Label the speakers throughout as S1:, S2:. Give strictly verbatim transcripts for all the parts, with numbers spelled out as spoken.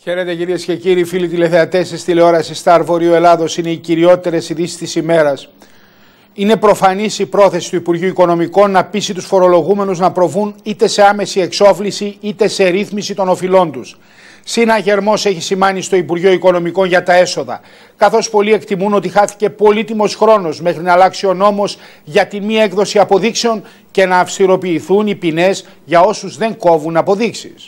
S1: Χαίρετε κυρίες και κύριοι, φίλοι τηλεθεατές της τηλεόρασης Star Βορείου Ελλάδος. Είναι οι κυριότερες ειδήσεις της ημέρας. Είναι προφανής η πρόθεση του Υπουργείου Οικονομικών να πείσει τους φορολογούμενους να προβούν είτε σε άμεση εξόφληση είτε σε ρύθμιση των οφειλών τους. Συναγερμός έχει σημάνει στο Υπουργείο Οικονομικών για τα έσοδα, καθώς πολλοί εκτιμούν ότι χάθηκε πολύτιμος χρόνος μέχρι να αλλάξει ο νόμος για τη μη έκδοση αποδείξεων και να αυστηροποιηθούν οι ποινές για όσους δεν κόβουν αποδείξεις.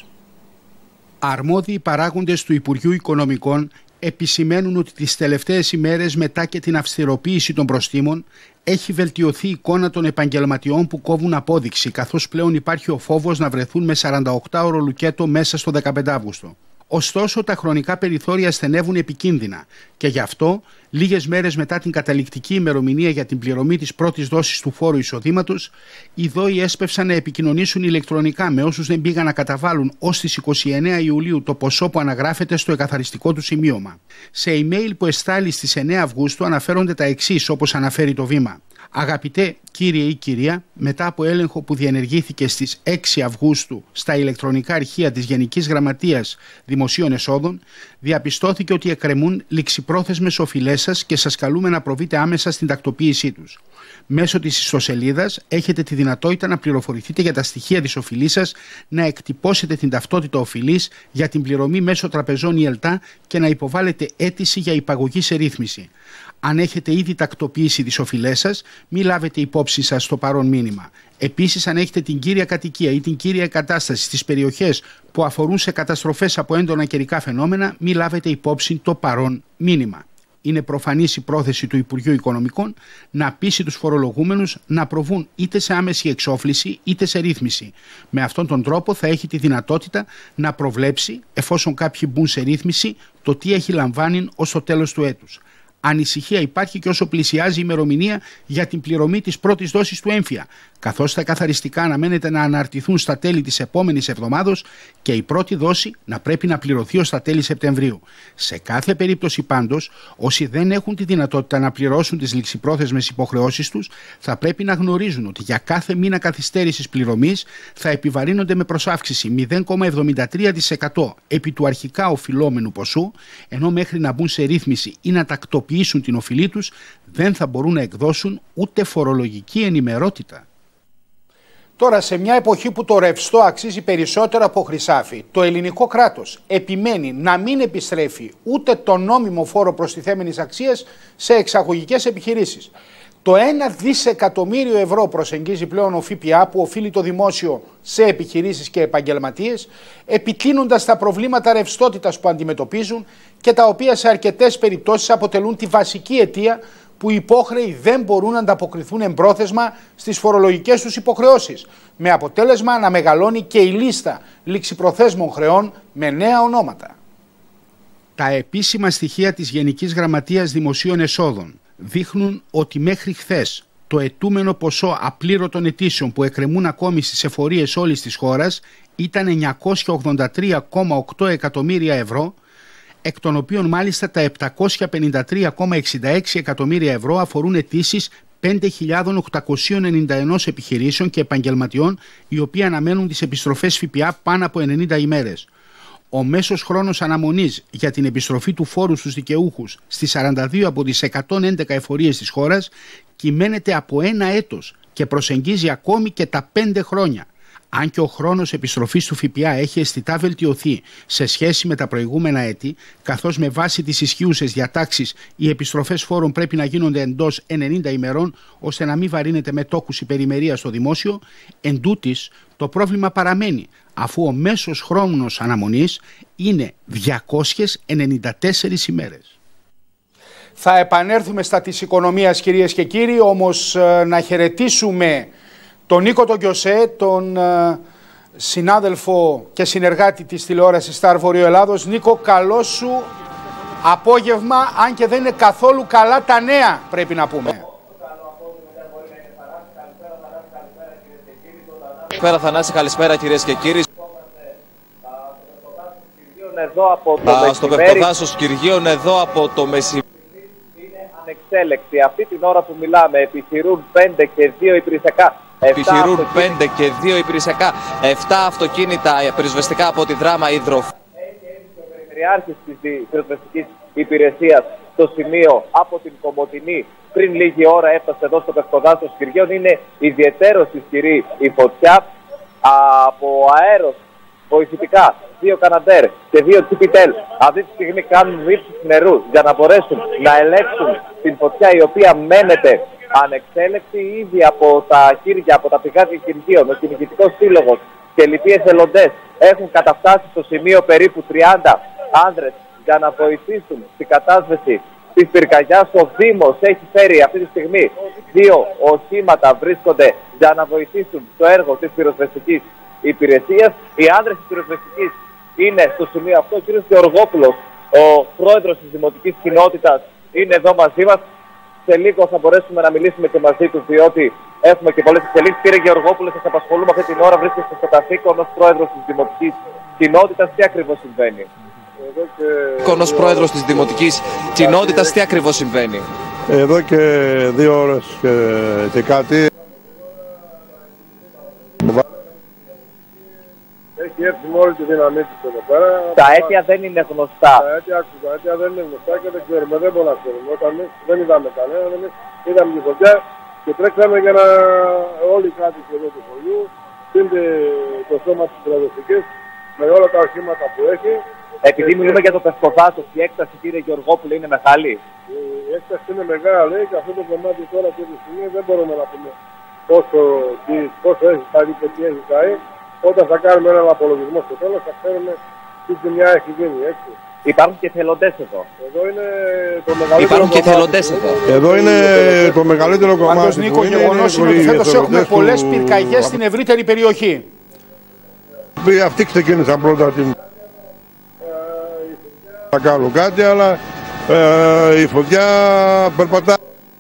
S1: Αρμόδιοι παράγοντες του Υπουργείου Οικονομικών επισημαίνουν ότι τις τελευταίες ημέρες μετά και την αυστηροποίηση των προστίμων έχει βελτιωθεί η εικόνα των επαγγελματιών που κόβουν απόδειξη, καθώς πλέον υπάρχει ο φόβος να βρεθούν με σαρανταοκτάωρο λουκέτο μέσα στο δεκαπέντε Αυγούστου. Ωστόσο, τα χρονικά περιθώρια στενεύουν επικίνδυνα και γι' αυτό, λίγες μέρες μετά την καταληκτική ημερομηνία για την πληρωμή της πρώτης δόσης του φόρου εισοδήματος, οι ΔΟΗ έσπευσαν να επικοινωνήσουν ηλεκτρονικά με όσους δεν πήγαν να καταβάλουν ως τις είκοσι εννέα Ιουλίου το ποσό που αναγράφεται στο εκαθαριστικό του σημείωμα. Σε email που εστάλει στις εννέα Αυγούστου αναφέρονται τα εξής, όπως αναφέρει το Βήμα. Αγαπητέ κύριε ή κυρία, μετά από έλεγχο που διενεργήθηκε στις έξι Αυγούστου στα ηλεκτρονικά αρχεία της Γενικής Γραμματείας Δημοσίων Εσόδων, διαπιστώθηκε ότι εκκρεμούν ληξιπρόθεσμες οφειλές σας και σας καλούμε να προβείτε άμεσα στην τακτοποίησή τους. Μέσω της ιστοσελίδας έχετε τη δυνατότητα να πληροφορηθείτε για τα στοιχεία της οφειλής σας, να εκτυπώσετε την ταυτότητα οφειλής για την πληρωμή μέσω τραπεζών ή ΕΛΤΑ και να υποβάλλετε αίτηση για υπαγωγή σε ρύθμιση. Αν έχετε ήδη τακτοποιήσει τις οφειλές σας, μη λάβετε υπόψη σας το παρόν μήνυμα. Επίσης, αν έχετε την κύρια κατοικία ή την κύρια εγκατάσταση στις περιοχές που αφορούν σε καταστροφές από έντονα καιρικά φαινόμενα, μη λάβετε υπόψη το παρόν μήνυμα. Είναι προφανής η πρόθεση του Υπουργείου Οικονομικών να πείσει τους φορολογούμενους να προβούν είτε σε άμεση εξόφληση είτε σε ρύθμιση. Με αυτόν τον τρόπο θα έχει τη δυνατότητα να προβλέψει, εφόσον κάποιοι μπουν σε ρύθμιση, το τι έχει λαμβάνει ως το τέλος του έτους. Ανησυχία υπάρχει και όσο πλησιάζει η ημερομηνία για την πληρωμή της πρώτης δόσης του έμφυα, καθώς τα καθαριστικά αναμένεται να αναρτηθούν στα τέλη της επόμενης εβδομάδος και η πρώτη δόση να πρέπει να πληρωθεί ως τα τέλη Σεπτεμβρίου. Σε κάθε περίπτωση πάντως, όσοι δεν έχουν τη δυνατότητα να πληρώσουν τις ληξιπρόθεσμες υποχρεώσεις τους, θα πρέπει να γνωρίζουν ότι για κάθε μήνα καθυστέρησης πληρωμής θα επιβαρύνονται με προσάυξηση μηδέν κόμμα εβδομήντα τρία τοις εκατό επί του αρχικά οφειλόμενου ποσού, ενώ μέχρι να μπουν σε ρύθμιση ή να τακτοποιήσουν την οφειλή τους δεν θα μπορούν να εκδώσουν ούτε φορολογική ενημερότητα. Τώρα, σε μια εποχή που το ρευστό αξίζει περισσότερο από χρυσάφι, το ελληνικό κράτος επιμένει να μην επιστρέφει ούτε το νόμιμο φόρο προστιθέμενης αξίας σε εξαγωγικές επιχειρήσεις. Το ένα δισεκατομμύριο ευρώ προσεγγίζει πλέον ο ΦΠΑ που οφείλει το δημόσιο σε επιχειρήσεις και επαγγελματίες, επιτείνοντας τα προβλήματα ρευστότητας που αντιμετωπίζουν και τα οποία σε αρκετές περιπτώσεις αποτελούν τη βασική αιτία που οι υπόχρεοι δεν μπορούν να ανταποκριθούν εμπρόθεσμα στις φορολογικές τους υποχρεώσεις, με αποτέλεσμα να μεγαλώνει και η λίστα ληξιπροθέσμων χρεών με νέα ονόματα. Τα επίσημα στοιχεία της Γενικής Γραμματείας Δημοσίων Εσόδων δείχνουν ότι μέχρι χθες το αιτούμενο ποσό απλήρωτων αιτήσεων που εκκρεμούν ακόμη στις εφορίες όλης της χώρας ήταν εννιακόσια ογδόντα τρία κόμμα οκτώ εκατομμύρια ευρώ, εκ των οποίων μάλιστα τα επτακόσια πενήντα τρία κόμμα εξήντα έξι εκατομμύρια ευρώ αφορούν αιτήσεις πέντε χιλιάδες οκτακόσια ενενήντα ένα επιχειρήσεων και επαγγελματιών, οι οποίοι αναμένουν τις επιστροφές ΦΠΑ πάνω από ενενήντα ημέρες. Ο μέσος χρόνος αναμονής για την επιστροφή του φόρου στους δικαιούχους στις σαράντα δύο από τις εκατόν έντεκα εφορίες της χώρας κυμαίνεται από ένα έτος και προσεγγίζει ακόμη και τα πέντε χρόνια. Αν και ο χρόνος επιστροφής του ΦΠΑ έχει αισθητά βελτιωθεί σε σχέση με τα προηγούμενα έτη, καθώς με βάση τις ισχύουσες διατάξεις οι επιστροφές φόρων πρέπει να γίνονται εντός ενενήντα ημερών ώστε να μην βαρύνεται με τόκους υπερημερία στο δημόσιο, εντούτοις το πρόβλημα παραμένει, αφού ο μέσος χρόνος αναμονής είναι διακόσιες ενενήντα τέσσερις ημέρες. Θα επανέλθουμε στα της οικονομίας, κυρίες και κύριοι, όμως να χαιρετήσουμε τον Νίκο τον Κιωσέ, τον uh, συνάδελφο και συνεργάτη της τηλεόρασης Star Βορείου Ελλάδος. Νίκο, καλό σου απόγευμα, αν και δεν είναι καθόλου καλά τα νέα, πρέπει να πούμε.
S2: Καλησπέρα Θανάση, καλησπέρα κυρίες και κύριοι. Στο Περτοδάσος Κυργίων εδώ από το μεσημέρι.
S3: Ανεξέλεκτη. Αυτή την ώρα που μιλάμε επιχειρούν πέντε και δύο υπηρεσιακά.
S2: Επιχειρούν πέντε και δύο υπηρεσιακά. επτά αυτοκίνητα πυροσβεστικά από τη Δράμα Υδροφ.
S3: περιφερειάρχης της πυροσβεστικής υπηρεσίας στο σημείο από την Κομοτηνή. Πριν λίγη ώρα έφτασε εδώ στο Πευκοδάσος Κυριών. Είναι ιδιαιτέρως ισχυρή η φωτιά. Από αέρος βοηθητικά, δύο Καναντέρ και δύο Τσιπιτέλ αυτή τη στιγμή κάνουν ρήψεις νερού για να μπορέσουν να ελέγξουν την φωτιά, η οποία μένεται ανεξέλεκτη. Ήδη από τα χέρια, από τα πηγάδια χειρουργείων, ο κυνηγητικός σύλλογος και λοιποί εθελοντές έχουν καταφτάσει στο σημείο. Περίπου τριάντα άνδρες για να βοηθήσουν στην κατάσβεση της πυρκαγιάς. Ο Δήμος έχει φέρει αυτή τη στιγμή δύο οχήματα, βρίσκονται για να βοηθήσουν το έργο της πυροσβεστικής υπηρεσίας. Οι άνδρες της πυροσβεστικής είναι στο σημείο αυτό. Ο κ. Γεωργόπουλος, ο πρόεδρος της Δημοτικής Κοινότητας, είναι εδώ μαζί μας. Σε λίγο θα μπορέσουμε να μιλήσουμε και μαζί του, διότι έχουμε και πολλές εξελίξεις. Κύριε Γεωργόπουλε, σας απασχολούμε αυτή την ώρα. Βρίσκεστε στο καθήκον ως πρόεδρος της Δημοτικής Κοινότητας. Τι ακριβώς συμβαίνει?
S2: Και... Ως πρόεδρος της Δημοτικής Κοινότητας, τι ακριβώς συμβαίνει?
S4: Εδώ και δύο ώρες και, και κάτι. Έχει έρθει με όλη τη δύναμή της εδώ πέρα.
S3: Τα αίτια δεν είναι γνωστά.
S4: Τα αίτια, τα αίτια δεν είναι γνωστά και δεν ξέρουμε, δεν μπορούμε να ξέρουμε. Όταν εμείς δεν είδαμε κανέναν, εμείς είδαμε τη φωτιά και τρέξαμε για να όλοι οι κάτοικοι εδώ του χωριού, στείλτε το σώμα της πυροσβεστικής με όλα τα οχήματα που έχει.
S3: Επειδή και μιλούμε και... για το Πευκοδάσος, η έκταση, κύριε Γεωργόπουλε, είναι μεγάλη?
S4: Η έκταση είναι μεγάλη και αυτό το κομμάτι τώρα αυτή τη στιγμή δεν μπορούμε να πούμε πόσο, τι, πόσο έχει πάρει και τι έχει πάει. Όταν θα κάνουμε έναν απολογισμό στο τέλος θα ξέρουμε τι ζημιά έχει γίνει, έτσι.
S3: Υπάρχουν και θελοντές εδώ.
S4: Εδώ είναι το μεγαλύτερο
S2: Υπάρχουν και θελοντές
S4: εδώ.
S2: εδώ.
S4: Εδώ είναι το μεγαλύτερο κομμάτι.
S1: Πάντως, Νίκο, γεγονός είναι ότι φέτος έχουμε πολλές πυρκαγιές στην ευρύτερη περιοχή.
S4: Αυτοί ξεκίνησαν πρώτα την... να κάνουν κάτι, αλλά ε, η φωτιά περπατά.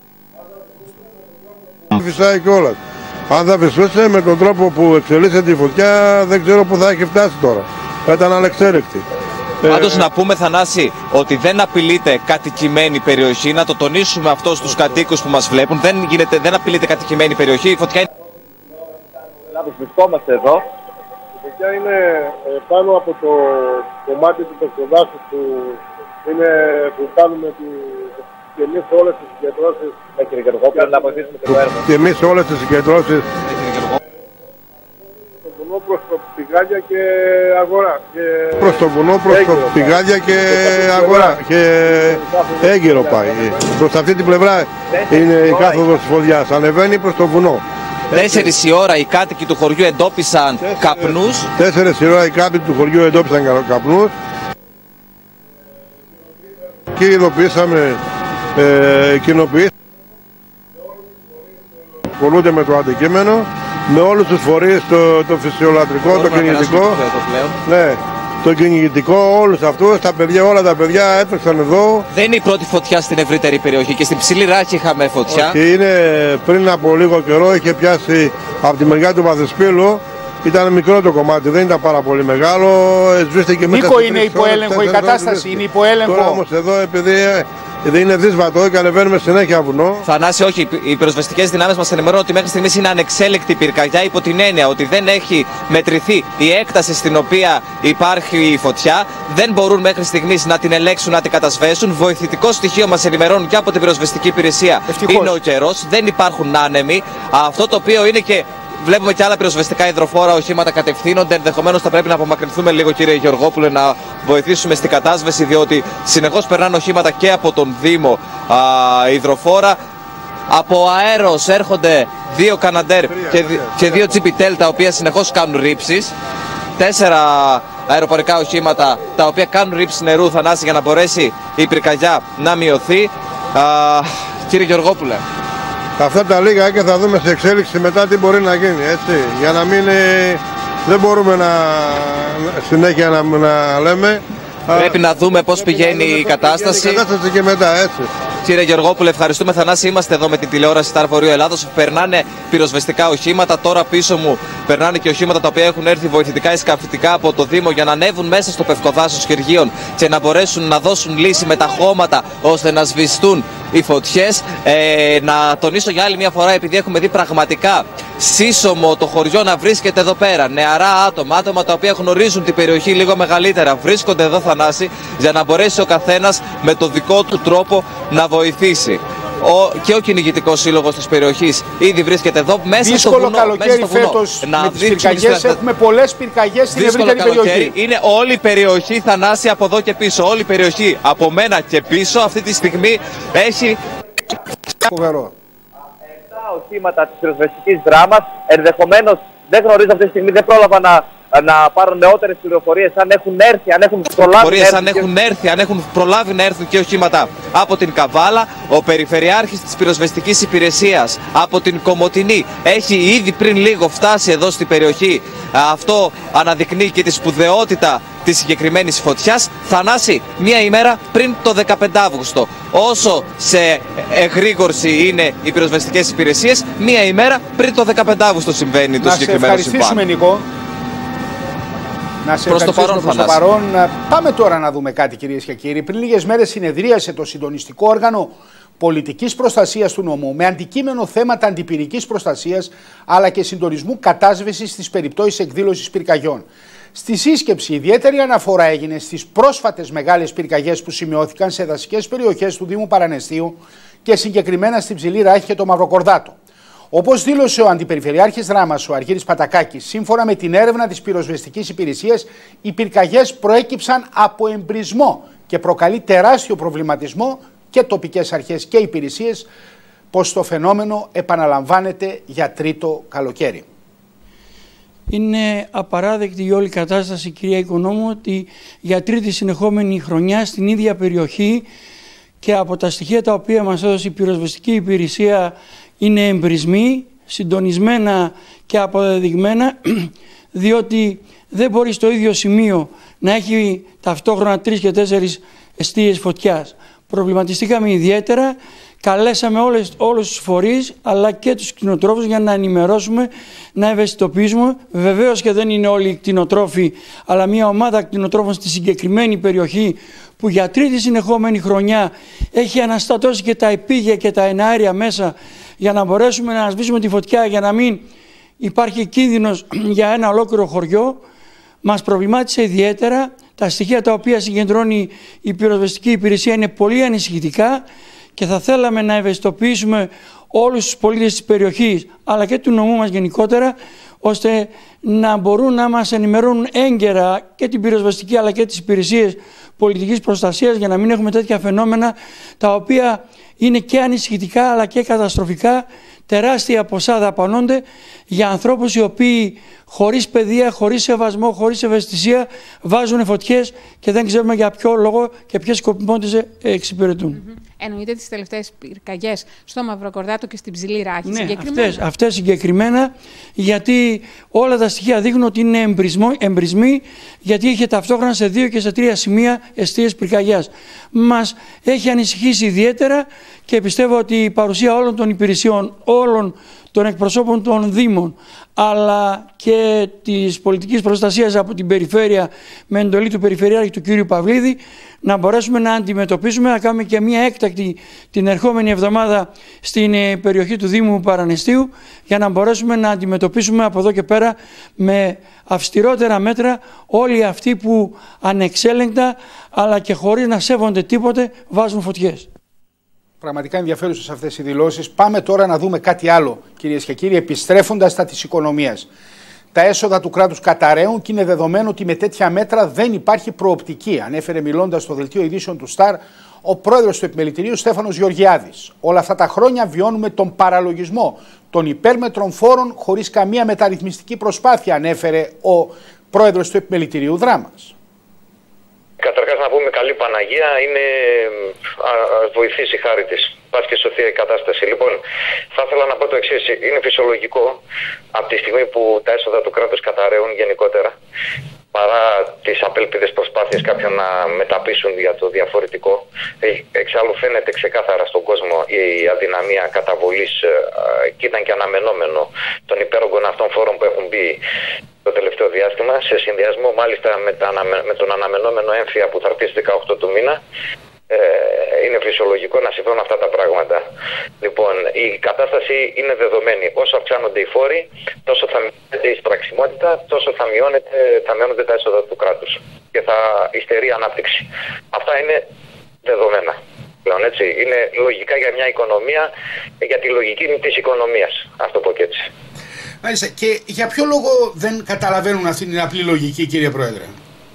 S4: Φυσάει κιόλας. Αν θα φυσούσε με τον τρόπο που εξελίσσεται η φωτιά, δεν ξέρω που θα έχει φτάσει τώρα. Θα ήταν ανεξέλεκτη.
S2: Πάντως ε... να πούμε, Θανάση, ότι δεν απειλείται κατοικημένη περιοχή. Να το τονίσουμε αυτό στους κατοίκους που μας βλέπουν. Δεν, γίνεται, δεν απειλείται κατοικημένη περιοχή. Η φωτιά είναι...
S3: Βρισκόμαστε εδώ.
S4: Η φωτιά είναι πάνω από το κομμάτι του Πευκοδάσου που, είναι, που κάνουμε τη... και εμείς όλες τις συγκεντρώσεις.
S3: Ναι, κύριε Γεωργόπουλε, να βοηθήσουμε το έργο.
S4: Και εμείς όλες τις συγκεντρώσεις. Το βουνό προς το πηγάδια και αγορά. Και... προς το βουνό, προς το πηγάδια και αγορά. Και έγκυρο πάει. Προς αυτή την πλευρά είναι η κάθοδος της φωτιάς. Ανεβαίνει προς το βουνό.
S2: Τέσσερις η ώρα οι κάτοικοι του χωριού εντόπισαν
S4: Τέσσερις,
S2: καπνούς.
S4: Τέσσερις η ώρα οι κάτοικοι του χωριού εντόπισαν καπνούς. Και ειδοποιήσαμε, ε, κοινοποιήσαμε. Ασχολούνται με το αντικείμενο, με όλους τους φορείς, το, το φυσιολατρικό, το κυνηγητικό. Ναι, το κυνηγητικό, όλους αυτούς, τα παιδιά, όλα τα παιδιά έτρεξαν εδώ.
S2: Δεν είναι η πρώτη φωτιά στην ευρύτερη περιοχή και στην Ψηλή Ράχη είχαμε φωτιά.
S4: Και είναι πριν από λίγο καιρό, είχε πιάσει από τη μεριά του Βαδεσπήλου. Ήταν μικρό το κομμάτι, δεν ήταν πάρα πολύ μεγάλο. Σβήστηκε μέσα.
S1: Νίκο, είναι υποέλεγχο η κατάσταση, είναι υποέλεγχο.
S4: Τώρα όμως εδώ, επειδή δεν είναι δύσβατο και ανεβαίνουμε συνέχεια βουνό.
S2: Θανάση, όχι. Οι πυροσβεστικές δυνάμεις μας ενημερώνουν ότι μέχρι στιγμής είναι ανεξέλεκτη πυρκαγιά, υπό την έννοια ότι δεν έχει μετρηθεί η έκταση στην οποία υπάρχει η φωτιά. Δεν μπορούν μέχρι στιγμής να την ελέγξουν, να την κατασβέσουν. Βοηθητικό στοιχείο μας ενημερώνουν και από την πυροσβεστική υπηρεσία. Ευτυχώς. Είναι ο καιρός. Δεν υπάρχουν άνεμοι. Αυτό το οποίο είναι και. Βλέπουμε και άλλα πυροσβεστικά υδροφόρα οχήματα κατευθύνονται. Ενδεχομένως θα πρέπει να απομακρυνθούμε λίγο, κύριε Γεωργόπουλε, να βοηθήσουμε στην κατάσβεση, διότι συνεχώς περνάνε οχήματα και από τον Δήμο α, υδροφόρα. Από αέρος έρχονται δύο Καναντέρ και, και δύο Τσιπιτέλ, τα οποία συνεχώς κάνουν ρήψεις. Τέσσερα αεροπορικά οχήματα, τα οποία κάνουν ρήψεις νερού, Θανάση, για να μπορέσει η πυρκαγιά να μειωθεί. Α, κύριε Γεωργόπουλε.
S4: Αυτά τα λίγα και θα δούμε σε εξέλιξη μετά τι μπορεί να γίνει, έτσι, για να μην, ε, δεν μπορούμε να, συνέχεια να, να λέμε.
S2: Πρέπει να δούμε πώς πηγαίνει η κατάσταση.
S4: Η κατάσταση και μετά, έτσι.
S2: Κύριε Γεωργόπουλε, ευχαριστούμε. Θανάση, είμαστε εδώ με την τηλεόραση Star Βορείου Ελλάδος. Περνάνε πυροσβεστικά οχήματα. Τώρα πίσω μου περνάνε και οχήματα τα οποία έχουν έρθει βοηθητικά ή σκαφητικά από το Δήμο για να ανέβουν μέσα στο Πευκοδάσος Χεργείων και να μπορέσουν να δώσουν λύση με τα χώματα ώστε να σβηστούν οι φωτιές. Ε, να τονίσω για άλλη μια φορά, επειδή έχουμε δει πραγματικά σύσσωμο το χωριό να βρίσκεται εδώ πέρα. Νεαρά άτομα, άτομα τα οποία γνωρίζουν την περιοχή λίγο μεγαλύτερα, βρίσκονται εδώ, Θανάση, για να μπορέσει ο καθένας με το δικό του τρόπο να βοηθήσει. Ο, και ο κυνηγητικός σύλλογος της περιοχής ήδη βρίσκεται εδώ μέσα.
S1: Δύσκολο
S2: στο βουνό.
S1: καλοκαίρι φέτος με τις πυρκαγιές. Έχουμε πολλές πυρκαγιές στην ευρύτερη περιοχή.
S2: Είναι όλη η περιοχή, Θανάση, από εδώ και πίσω. Όλη η περιοχή από μένα και πίσω αυτή τη στιγμή έχει.
S1: Φοβερό.
S3: Επτά οχήματα της πυροσβεστικής δράμας. Ενδεχομένως δεν γνωρίζω αυτή τη στιγμή, δεν πρόλαβα να. να πάρουν νεότερες πληροφορίες, αν έχουν έρθει, αν έχουν προλάβει να έρθουν.
S2: Αν έχουν έρθει, αν έχουν προλάβει να έρθουν και οχήματα από την Καβάλα. Ο Περιφερειάρχης της Πυροσβεστικής Υπηρεσίας από την Κομοτηνή έχει ήδη πριν λίγο φτάσει εδώ στην περιοχή. Αυτό αναδεικνύει και τη σπουδαιότητα της συγκεκριμένης φωτιάς. Θανάση, μία ημέρα πριν το δεκαπέντε Αύγουστο. Όσο σε εγρήγορση είναι οι πυροσβεστικές υπηρεσίες, μία ημέρα πριν το δεκαπέντε Αύγουστο συμβαίνει το συγκεκριμένο συμβάν.
S1: Να σε ευχαριστήσουμε, Νικό. Να σε
S2: προς το παρόν,
S1: προς το παρόν. Πάμε τώρα να δούμε κάτι, κυρίες και κύριοι. Πριν λίγες μέρες συνεδρίασε το συντονιστικό όργανο πολιτικής προστασίας του νόμου με αντικείμενο θέματα αντιπυρικής προστασίας αλλά και συντονισμού κατάσβεσης στις περιπτώσεις εκδήλωσης πυρκαγιών. Στη σύσκεψη ιδιαίτερη αναφορά έγινε στις πρόσφατες μεγάλες πυρκαγιές που σημειώθηκαν σε δασικές περιοχές του Δήμου Παραναιστείου και συγκεκριμένα στην Ψηλή Ράχη και το Μαυροκορδάτο. Όπως δήλωσε ο Αντιπεριφερειάρχης Δράμας, ο Αργύρης Πατακάκης, σύμφωνα με την έρευνα της πυροσβεστικής υπηρεσίας, οι πυρκαγιές προέκυψαν από εμπρισμό και προκαλεί τεράστιο προβληματισμό και τοπικές αρχές και υπηρεσίες πως το φαινόμενο επαναλαμβάνεται για τρίτο καλοκαίρι.
S5: Είναι απαράδεκτη η όλη κατάσταση, κυρία Οικονόμου, ότι για τρίτη συνεχόμενη χρονιά στην ίδια περιοχή και από τα στοιχεία τα οποία μας έδωσε η πυροσβεστική υπηρεσία είναι εμπρισμοί, συντονισμένα και αποδεδειγμένα, διότι δεν μπορεί στο ίδιο σημείο να έχει ταυτόχρονα τρεις και τέσσερις εστίες φωτιάς. Προβληματιστήκαμε ιδιαίτερα, καλέσαμε όλες, όλους τους φορείς αλλά και τους κτηνοτρόφους για να ενημερώσουμε, να ευαισθητοποιήσουμε. Βεβαίως και δεν είναι όλοι οι κτηνοτρόφοι, αλλά μια ομάδα κτηνοτρόφων στη συγκεκριμένη περιοχή που για τρίτη συνεχόμενη χρονιά έχει αναστατώσει και τα επίγεια και τα εναέρια μέσα για να μπορέσουμε να σβήσουμε τη φωτιά, για να μην υπάρχει κίνδυνος για ένα ολόκληρο χωριό. Μας προβλημάτισε ιδιαίτερα. Τα στοιχεία τα οποία συγκεντρώνει η πυροσβεστική υπηρεσία είναι πολύ ανησυχητικά και θα θέλαμε να ευαισθητοποιήσουμε όλους τους πολίτες της περιοχής αλλά και του νομού μας γενικότερα, ώστε να μπορούν να μας ενημερώνουν έγκαιρα και την πυροσβεστική αλλά και τις υπηρεσίες πολιτικής προστασίας, για να μην έχουμε τέτοια φαινόμενα τα οποία είναι και ανησυχητικά αλλά και καταστροφικά. Τεράστια ποσά δαπανώνται για ανθρώπους οι οποίοι χωρίς παιδεία, χωρίς σεβασμό, χωρίς ευαισθησία βάζουν φωτιές και δεν ξέρουμε για ποιο λόγο και ποιες σκοπιμότητες εξυπηρετούν.
S6: Mm-hmm. Εννοείται τις τελευταίες πυρκαγιές στο Μαυροκορδάτο και στην Ψηλή Ράχη.
S5: Ναι, αυτές, αυτές συγκεκριμένα, γιατί όλα τα στοιχεία δείχνουν ότι είναι εμπρισμό, εμπρισμοί, γιατί είχε ταυτόχρονα σε δύο και σε τρία σημεία εστίες πυρκαγιάς. Μας έχει ανησυχήσει ιδιαίτερα και πιστεύω ότι η παρουσία όλων των υπηρεσιών, όλων των εκπροσώπων των Δήμων, αλλά και της πολιτικής προστασίας από την περιφέρεια με εντολή του Περιφερειάρχη του κ. Παυλίδη, να μπορέσουμε να αντιμετωπίσουμε, να κάνουμε και μια έκτακτη την ερχόμενη εβδομάδα στην περιοχή του Δήμου Παραναιστείου, για να μπορέσουμε να αντιμετωπίσουμε από εδώ και πέρα με αυστηρότερα μέτρα όλοι αυτοί που ανεξέλεγκτα αλλά και χωρίς να σέβονται τίποτε βάζουν φωτιές.
S1: Πραγματικά ενδιαφέρουσες αυτές οι δηλώσεις. Πάμε τώρα να δούμε κάτι άλλο, κυρίες και κύριοι, επιστρέφοντας στα της οικονομίας. Τα έσοδα του κράτους καταραίουν και είναι δεδομένο ότι με τέτοια μέτρα δεν υπάρχει προοπτική, ανέφερε μιλώντας στο δελτίο ειδήσεων του Σταρ ο πρόεδρος του Επιμελητηρίου Στέφανος Γεωργιάδης. Όλα αυτά τα χρόνια βιώνουμε τον παραλογισμό των υπέρμετρων φόρων χωρίς καμία μεταρρυθμιστική προσπάθεια, ανέφερε ο πρόεδρος του Επιμελητηρίου Δράμας.
S7: Καταρχάς να πούμε καλή Παναγία, είναι α, ας βοηθήσει χάρη της. Πας και σωθεί η κατάσταση. Λοιπόν, θα ήθελα να πω το εξής. Είναι φυσιολογικό από τη στιγμή που τα έσοδα του κράτους καταραίουν γενικότερα, παρά τις απέλπιδες προσπάθειες κάποιων να μεταπίσουν για το διαφορετικό. Εξάλλου φαίνεται ξεκάθαρα στον κόσμο η αδυναμία καταβολής και ήταν και αναμενόμενο των υπέρογκων αυτών φόρων που έχουν μπει το τελευταίο διάστημα, σε συνδυασμό μάλιστα με, τα, με τον αναμενόμενο έμφυα που θα έρθει στις δεκαοκτώ του μήνα. Ε, είναι φυσιολογικό να συμβαίνουν αυτά τα πράγματα. Λοιπόν, η κατάσταση είναι δεδομένη. Όσο αυξάνονται οι φόροι, τόσο θα μειώνεται η εισπραξιμότητα, τόσο θα, μειώνεται, θα μειώνονται τα έσοδα του κράτους και θα υστερεί η ανάπτυξη. Αυτά είναι δεδομένα. Πλέον, έτσι. Είναι λογικά για μια οικονομία, για τη λογική της οικονομίας. Αυτό το πω και έτσι.
S1: Μάλιστα. Και για ποιο λόγο δεν καταλαβαίνουν αυτή την απλή λογική, κύριε Πρόεδρε?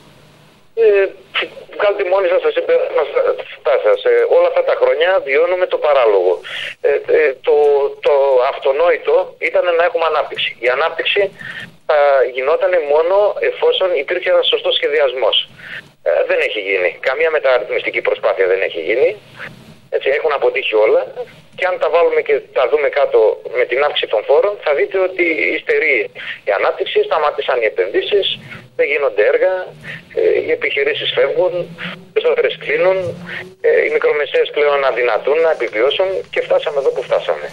S7: Ε, Βγάλτε μόνοι σας τα συμπεράσματά σας. Ε, όλα αυτά τα χρόνια βιώνουμε το παράλογο. Ε, ε, το, το αυτονόητο ήταν να έχουμε ανάπτυξη. Η ανάπτυξη θα γινόταν μόνο εφόσον υπήρχε ένας σωστός σχεδιασμός. Ε, δεν έχει γίνει. Καμία μεταρρυθμιστική προσπάθεια δεν έχει γίνει. Έτσι, έχουν αποτύχει όλα. Και αν τα βάλουμε και τα δούμε κάτω με την αύξηση των φόρων, θα δείτε ότι υστερεί η ανάπτυξη, σταμάτησαν οι επενδύσεις, δεν γίνονται έργα, οι επιχειρήσεις φεύγουν, οι περισσότερες κλείνουν, οι μικρομεσαίες πλέον αδυνατούν να επιβιώσουν και φτάσαμε εδώ που φτάσαμε.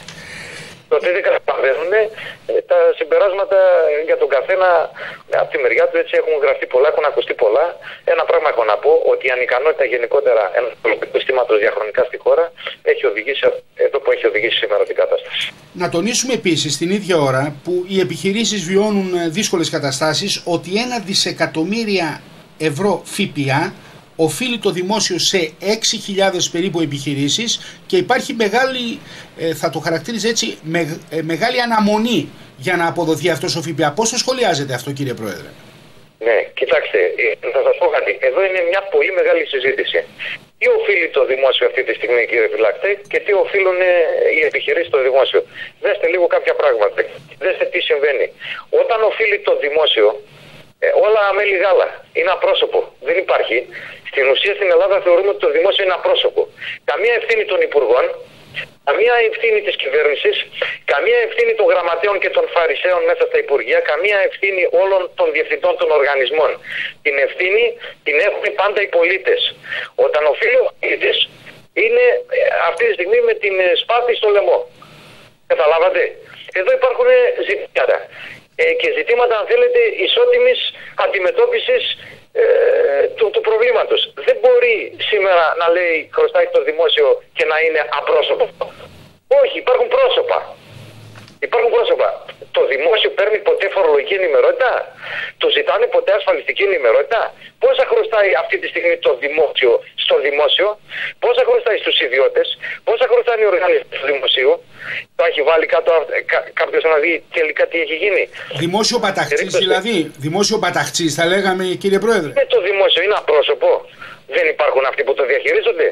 S7: Το ότι δεν καταλαβαίνουν, τα συμπεράσματα για τον καθένα από τη μεριά του έτσι έχουν γραφτεί πολλά, έχουν ακουστεί πολλά. Ένα πράγμα έχω να πω, ότι η ανικανότητα γενικότερα ενός πολιτικού συστήματος διαχρονικά στη χώρα έχει οδηγήσει εδώ που έχει οδηγήσει σήμερα την κατάσταση. Να
S1: τονίσουμε επίσης την ίδια ώρα που οι επιχειρήσεις βιώνουν δύσκολες καταστάσεις ότι ένα δισεκατομμύρια ευρώ ΦΠΑ οφείλει το δημόσιο σε έξι χιλιάδες περίπου επιχειρήσεις και υπάρχει μεγάλη, ε, θα το χαρακτήριζε έτσι, με, ε, μεγάλη αναμονή για να αποδοθεί αυτός ο ΦΠΑ. Πώς το σχολιάζετε αυτό, κύριε Πρόεδρε?
S7: Ναι, κοιτάξτε, θα σας πω κάτι. Εδώ είναι μια πολύ μεγάλη συζήτηση. Τι οφείλει το δημόσιο αυτή τη στιγμή, κύριε Φυλακτέ, και τι οφείλουν οι επιχειρήσεις στο δημόσιο. Δέστε λίγο κάποια πράγματα. Δέστε τι συμβαίνει. Όταν οφείλει το δημόσιο, Ε, όλα αμέλη γάλα. Είναι απρόσωπο. Δεν υπάρχει. Στην ουσία στην Ελλάδα θεωρούμε ότι το δημόσιο είναι απρόσωπο. Καμία ευθύνη των υπουργών, καμία ευθύνη της κυβέρνησης, καμία ευθύνη των γραμματέων και των φαρισαίων μέσα στα υπουργεία, καμία ευθύνη όλων των διευθυντών των οργανισμών. Την ευθύνη την έχουν πάντα οι πολίτες. Όταν οφείλει ο πολίτης, είναι αυτή τη στιγμή με την σπάθη στο λαιμό. Καταλάβατε. Εδώ υπάρχουν ζητήματα. Και ζητήματα, αν θέλετε, ισότιμης αντιμετώπισης ε, του, του προβλήματος. Δεν μπορεί σήμερα να λέει χρωστάει το δημόσιο και να είναι απρόσωπο. Όχι, υπάρχουν πρόσωπα. Υπάρχουν πρόσωπα. Το δημόσιο παίρνει ποτέ φορολογική ενημερότητα? Του ζητάνε ποτέ ασφαλιστική ενημερότητα? Πόσα χρωστάει αυτή τη στιγμή το δημόσιο στο δημόσιο? Πόσα χρωστάει στους ιδιώτες? Πόσα χρωστάνε οι οργανισμοί του δημοσίου? Το έχει βάλει κάτω κα, κάποιος να δει τελικά τι έχει γίνει?
S1: Δημόσιο παταχτσής δηλαδή? Δημόσιο παταχτσής θα λέγαμε, κύριε Πρόεδρε?
S7: Ε, το δημόσιο είναι απρόσωπο? Δεν υπάρχουν αυτοί που το διαχειρίζονται?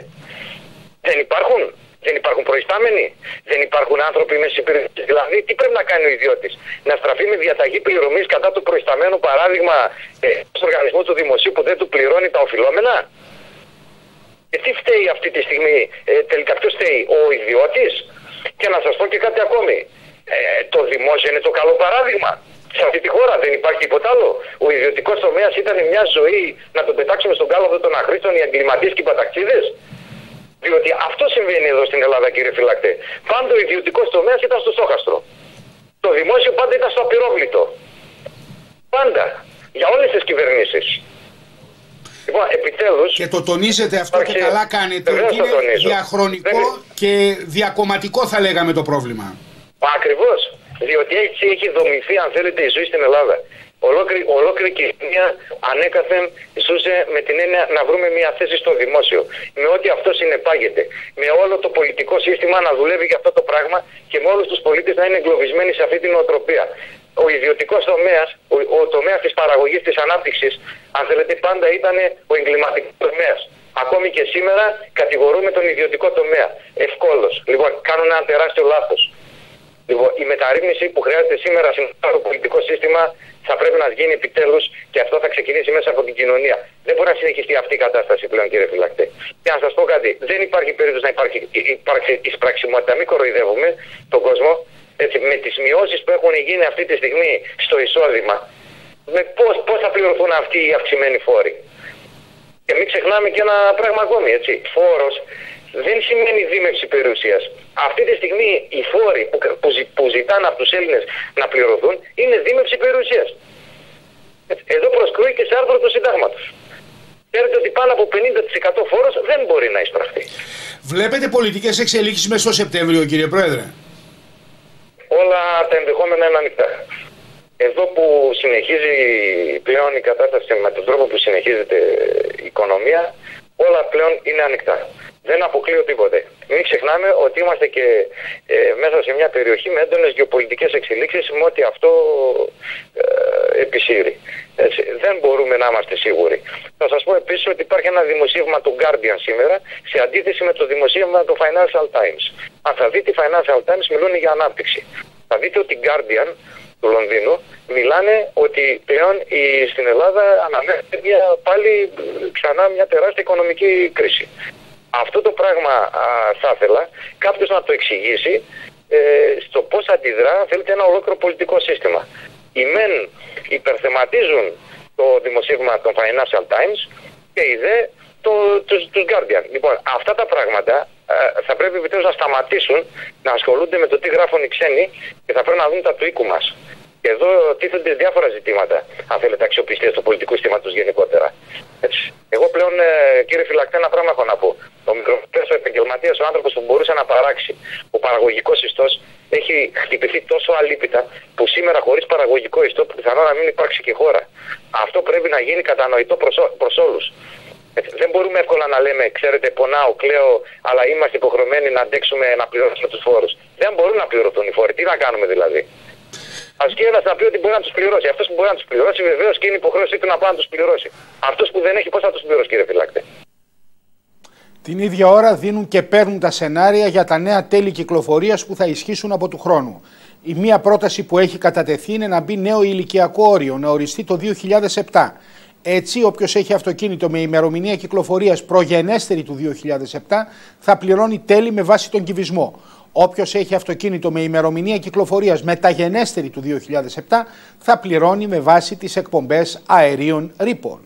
S7: Δεν υπάρχουν? Δεν υπάρχουν προϊστάμενοι? Δεν υπάρχουν άνθρωποι μέσα στις υπηρεσίες? Δηλαδή, τι πρέπει να κάνει ο ιδιώτης? Να στραφεί με διαταγή πληρωμής κατά του προϊσταμένου, παράδειγμα, ε, στον οργανισμό του δημοσίου που δεν του πληρώνει τα οφειλόμενα? Και τι φταίει αυτή τη στιγμή? Ε, τελικά ποιος φταίει? Ο ιδιώτης? Και να σας πω και κάτι ακόμη. Ε, το δημόσιο είναι το καλό παράδειγμα. Σε αυτή τη χώρα δεν υπάρχει τίποτα άλλο. Ο ιδιωτικός τομέας ήταν μια ζωή να τον πετάξουμε στον κάλαθο των αχρήστων οι εγκληματίες και οι παταξίδες? Διότι αυτό συμβαίνει εδώ στην Ελλάδα, κύριε Φυλακτέ. Πάντα ο ιδιωτικός τομέας ήταν στο στόχαστρο. Το δημόσιο πάντα ήταν στο απειρόβλητο. Πάντα. Για όλες τις κυβερνήσεις. Λοιπόν, επιτέλους...
S1: Και το τονίζετε αυτό και καλά κάνετε. Ότι είναι διαχρονικό Δεν... και διακομματικό, θα λέγαμε, το πρόβλημα.
S7: Ακριβώς. Διότι έτσι έχει δομηθεί, αν θέλετε, η ζωή στην Ελλάδα. Ολόκληρη, ολόκληρη κοινωνία ανέκαθεν ζούσε με την έννοια να βρούμε μια θέση στο δημόσιο. Με ό,τι αυτό συνεπάγεται. Με όλο το πολιτικό σύστημα να δουλεύει για αυτό το πράγμα και με όλους τους πολίτες να είναι εγκλωβισμένοι σε αυτή την οτροπία. Ο ιδιωτικός τομέας, ο, ο τομέας της παραγωγής, της ανάπτυξης, αν θέλετε, πάντα ήταν ο εγκληματικός τομέας. Ακόμη και σήμερα κατηγορούμε τον ιδιωτικό τομέα. Ευκόλως. Λοιπόν, κάνουν ένα τεράστιο λάθος. Λοιπόν, η μεταρρύθμιση που χρειάζεται σήμερα στο πολιτικό σύστημα θα πρέπει να γίνει επιτέλους και αυτό θα ξεκινήσει μέσα από την κοινωνία. Δεν μπορεί να συνεχιστεί αυτή η κατάσταση πλέον, κύριε Φυλακτέ. Και να σας πω κάτι, δεν υπάρχει περίπτωση να υπάρχει, υπάρξει εισπραξιμότητα. Μην κοροϊδεύουμε τον κόσμο. Έτσι, με τις μειώσεις που έχουν γίνει αυτή τη στιγμή στο εισόδημα, με πώς, πώς θα πληρωθούν αυτοί οι αυξημένοι φόροι? Και μην ξεχνάμε και ένα πράγμα ακόμη, έτσι. Φόρος δεν σημαίνει δίμευση περιουσίας. Αυτή τη στιγμή οι φόροι που, που, που ζητάνε από τους Έλληνες να πληρωθούν είναι δίμευση περιουσίας. Εδώ προσκρούει και σε άρθρο του συντάγματος. ξέρετε ότι πάνω από πενήντα τοις εκατό φόρος δεν μπορεί να εισπραχθεί.
S1: Βλέπετε πολιτικές εξελίξεις μέσα στο Σεπτέμβριο, κύριε Πρόεδρε?
S7: Όλα τα ενδεχόμενα είναι ανοιχτά. Εδώ που συνεχίζει πλέον η κατάσταση με τον τρόπο που συνεχίζεται η οικονομία, όλα πλέον είναι ανοιχτά. Δεν αποκλείω τίποτε. Μην ξεχνάμε ότι είμαστε και ε, μέσα σε μια περιοχή με έντονες γεωπολιτικές εξελίξεις με ό,τι αυτό ε, επισύρει. Έτσι, δεν μπορούμε να είμαστε σίγουροι. Θα σας πω επίσης ότι υπάρχει ένα δημοσίευμα του Guardian σήμερα σε αντίθεση με το δημοσίευμα του Financial Times. Αν θα δείτε, οι Financial Times μιλούν για ανάπτυξη. Θα δείτε ότι Guardian του Λονδίνου μιλάνε ότι πλέον η, στην Ελλάδα αναμένεται μια, πάλι ξανά μια τεράστια οικονομική κρίση. Αυτό το πράγμα α, θα ήθελα κάποιος να το εξηγήσει ε, στο πώς αντιδρά, θέλετε, ένα ολόκληρο πολιτικό σύστημα. Οι μεν υπερθεματίζουν το δημοσίευμα των Financial Times και οι δε το, τους, τους Guardian. Λοιπόν, αυτά τα πράγματα α, θα πρέπει επιτέλους να σταματήσουν να ασχολούνται με το τι γράφουν οι ξένοι και θα πρέπει να δουν τα του οίκου μας. Και εδώ τίθενται διάφορα ζητήματα, αν θέλετε, αξιοπιστία του πολιτικού συστήματος γενικότερα. Έτσι. Εγώ πλέον, κύριε Φυλακτέ, ένα πράγμα έχω να πω. Ο μικρομεσαίος επαγγελματίας, ο άνθρωπος που μπορούσε να παράξει, ο παραγωγικός ιστός, έχει χτυπηθεί τόσο αλίπητα που σήμερα χωρίς παραγωγικό ιστό πιθανόν να μην υπάρξει και χώρα. Αυτό πρέπει να γίνει κατανοητό προς όλους. Έτσι. Δεν μπορούμε εύκολα να λέμε, ξέρετε, πονάω, κλαίω, αλλά είμαστε υποχρεωμένοι να αντέξουμε να πληρώσουμε τους φόρους. Δεν μπορούν να πληρωθούν οι φόροι. Τι να κάνουμε δηλαδή? Ας και ένας να πει ότι μπορεί να τους πληρώσει. Αυτός που μπορεί να τους πληρώσει, βεβαίως και είναι υποχρέωσή του να πάει να τους πληρώσει. Αυτός που δεν έχει, πώς θα τους πληρώσει, κύριε Φυλάκτη?
S1: Την ίδια ώρα δίνουν και παίρνουν τα σενάρια για τα νέα τέλη κυκλοφορίας που θα ισχύσουν από του χρόνου. Η μία πρόταση που έχει κατατεθεί είναι να μπει νέο ηλικιακό όριο, να οριστεί το δύο χιλιάδες επτά. Έτσι, όποιος έχει αυτοκίνητο με ημερομηνία κυκλοφορίας προγενέστερη του δύο χιλιάδες επτά θα πληρώνει τέλη με βάση τον κυβισμό. Όποιος έχει αυτοκίνητο με ημερομηνία κυκλοφορίας μεταγενέστερη του δύο χιλιάδες επτά θα πληρώνει με βάση τις εκπομπές αερίων ρήπων.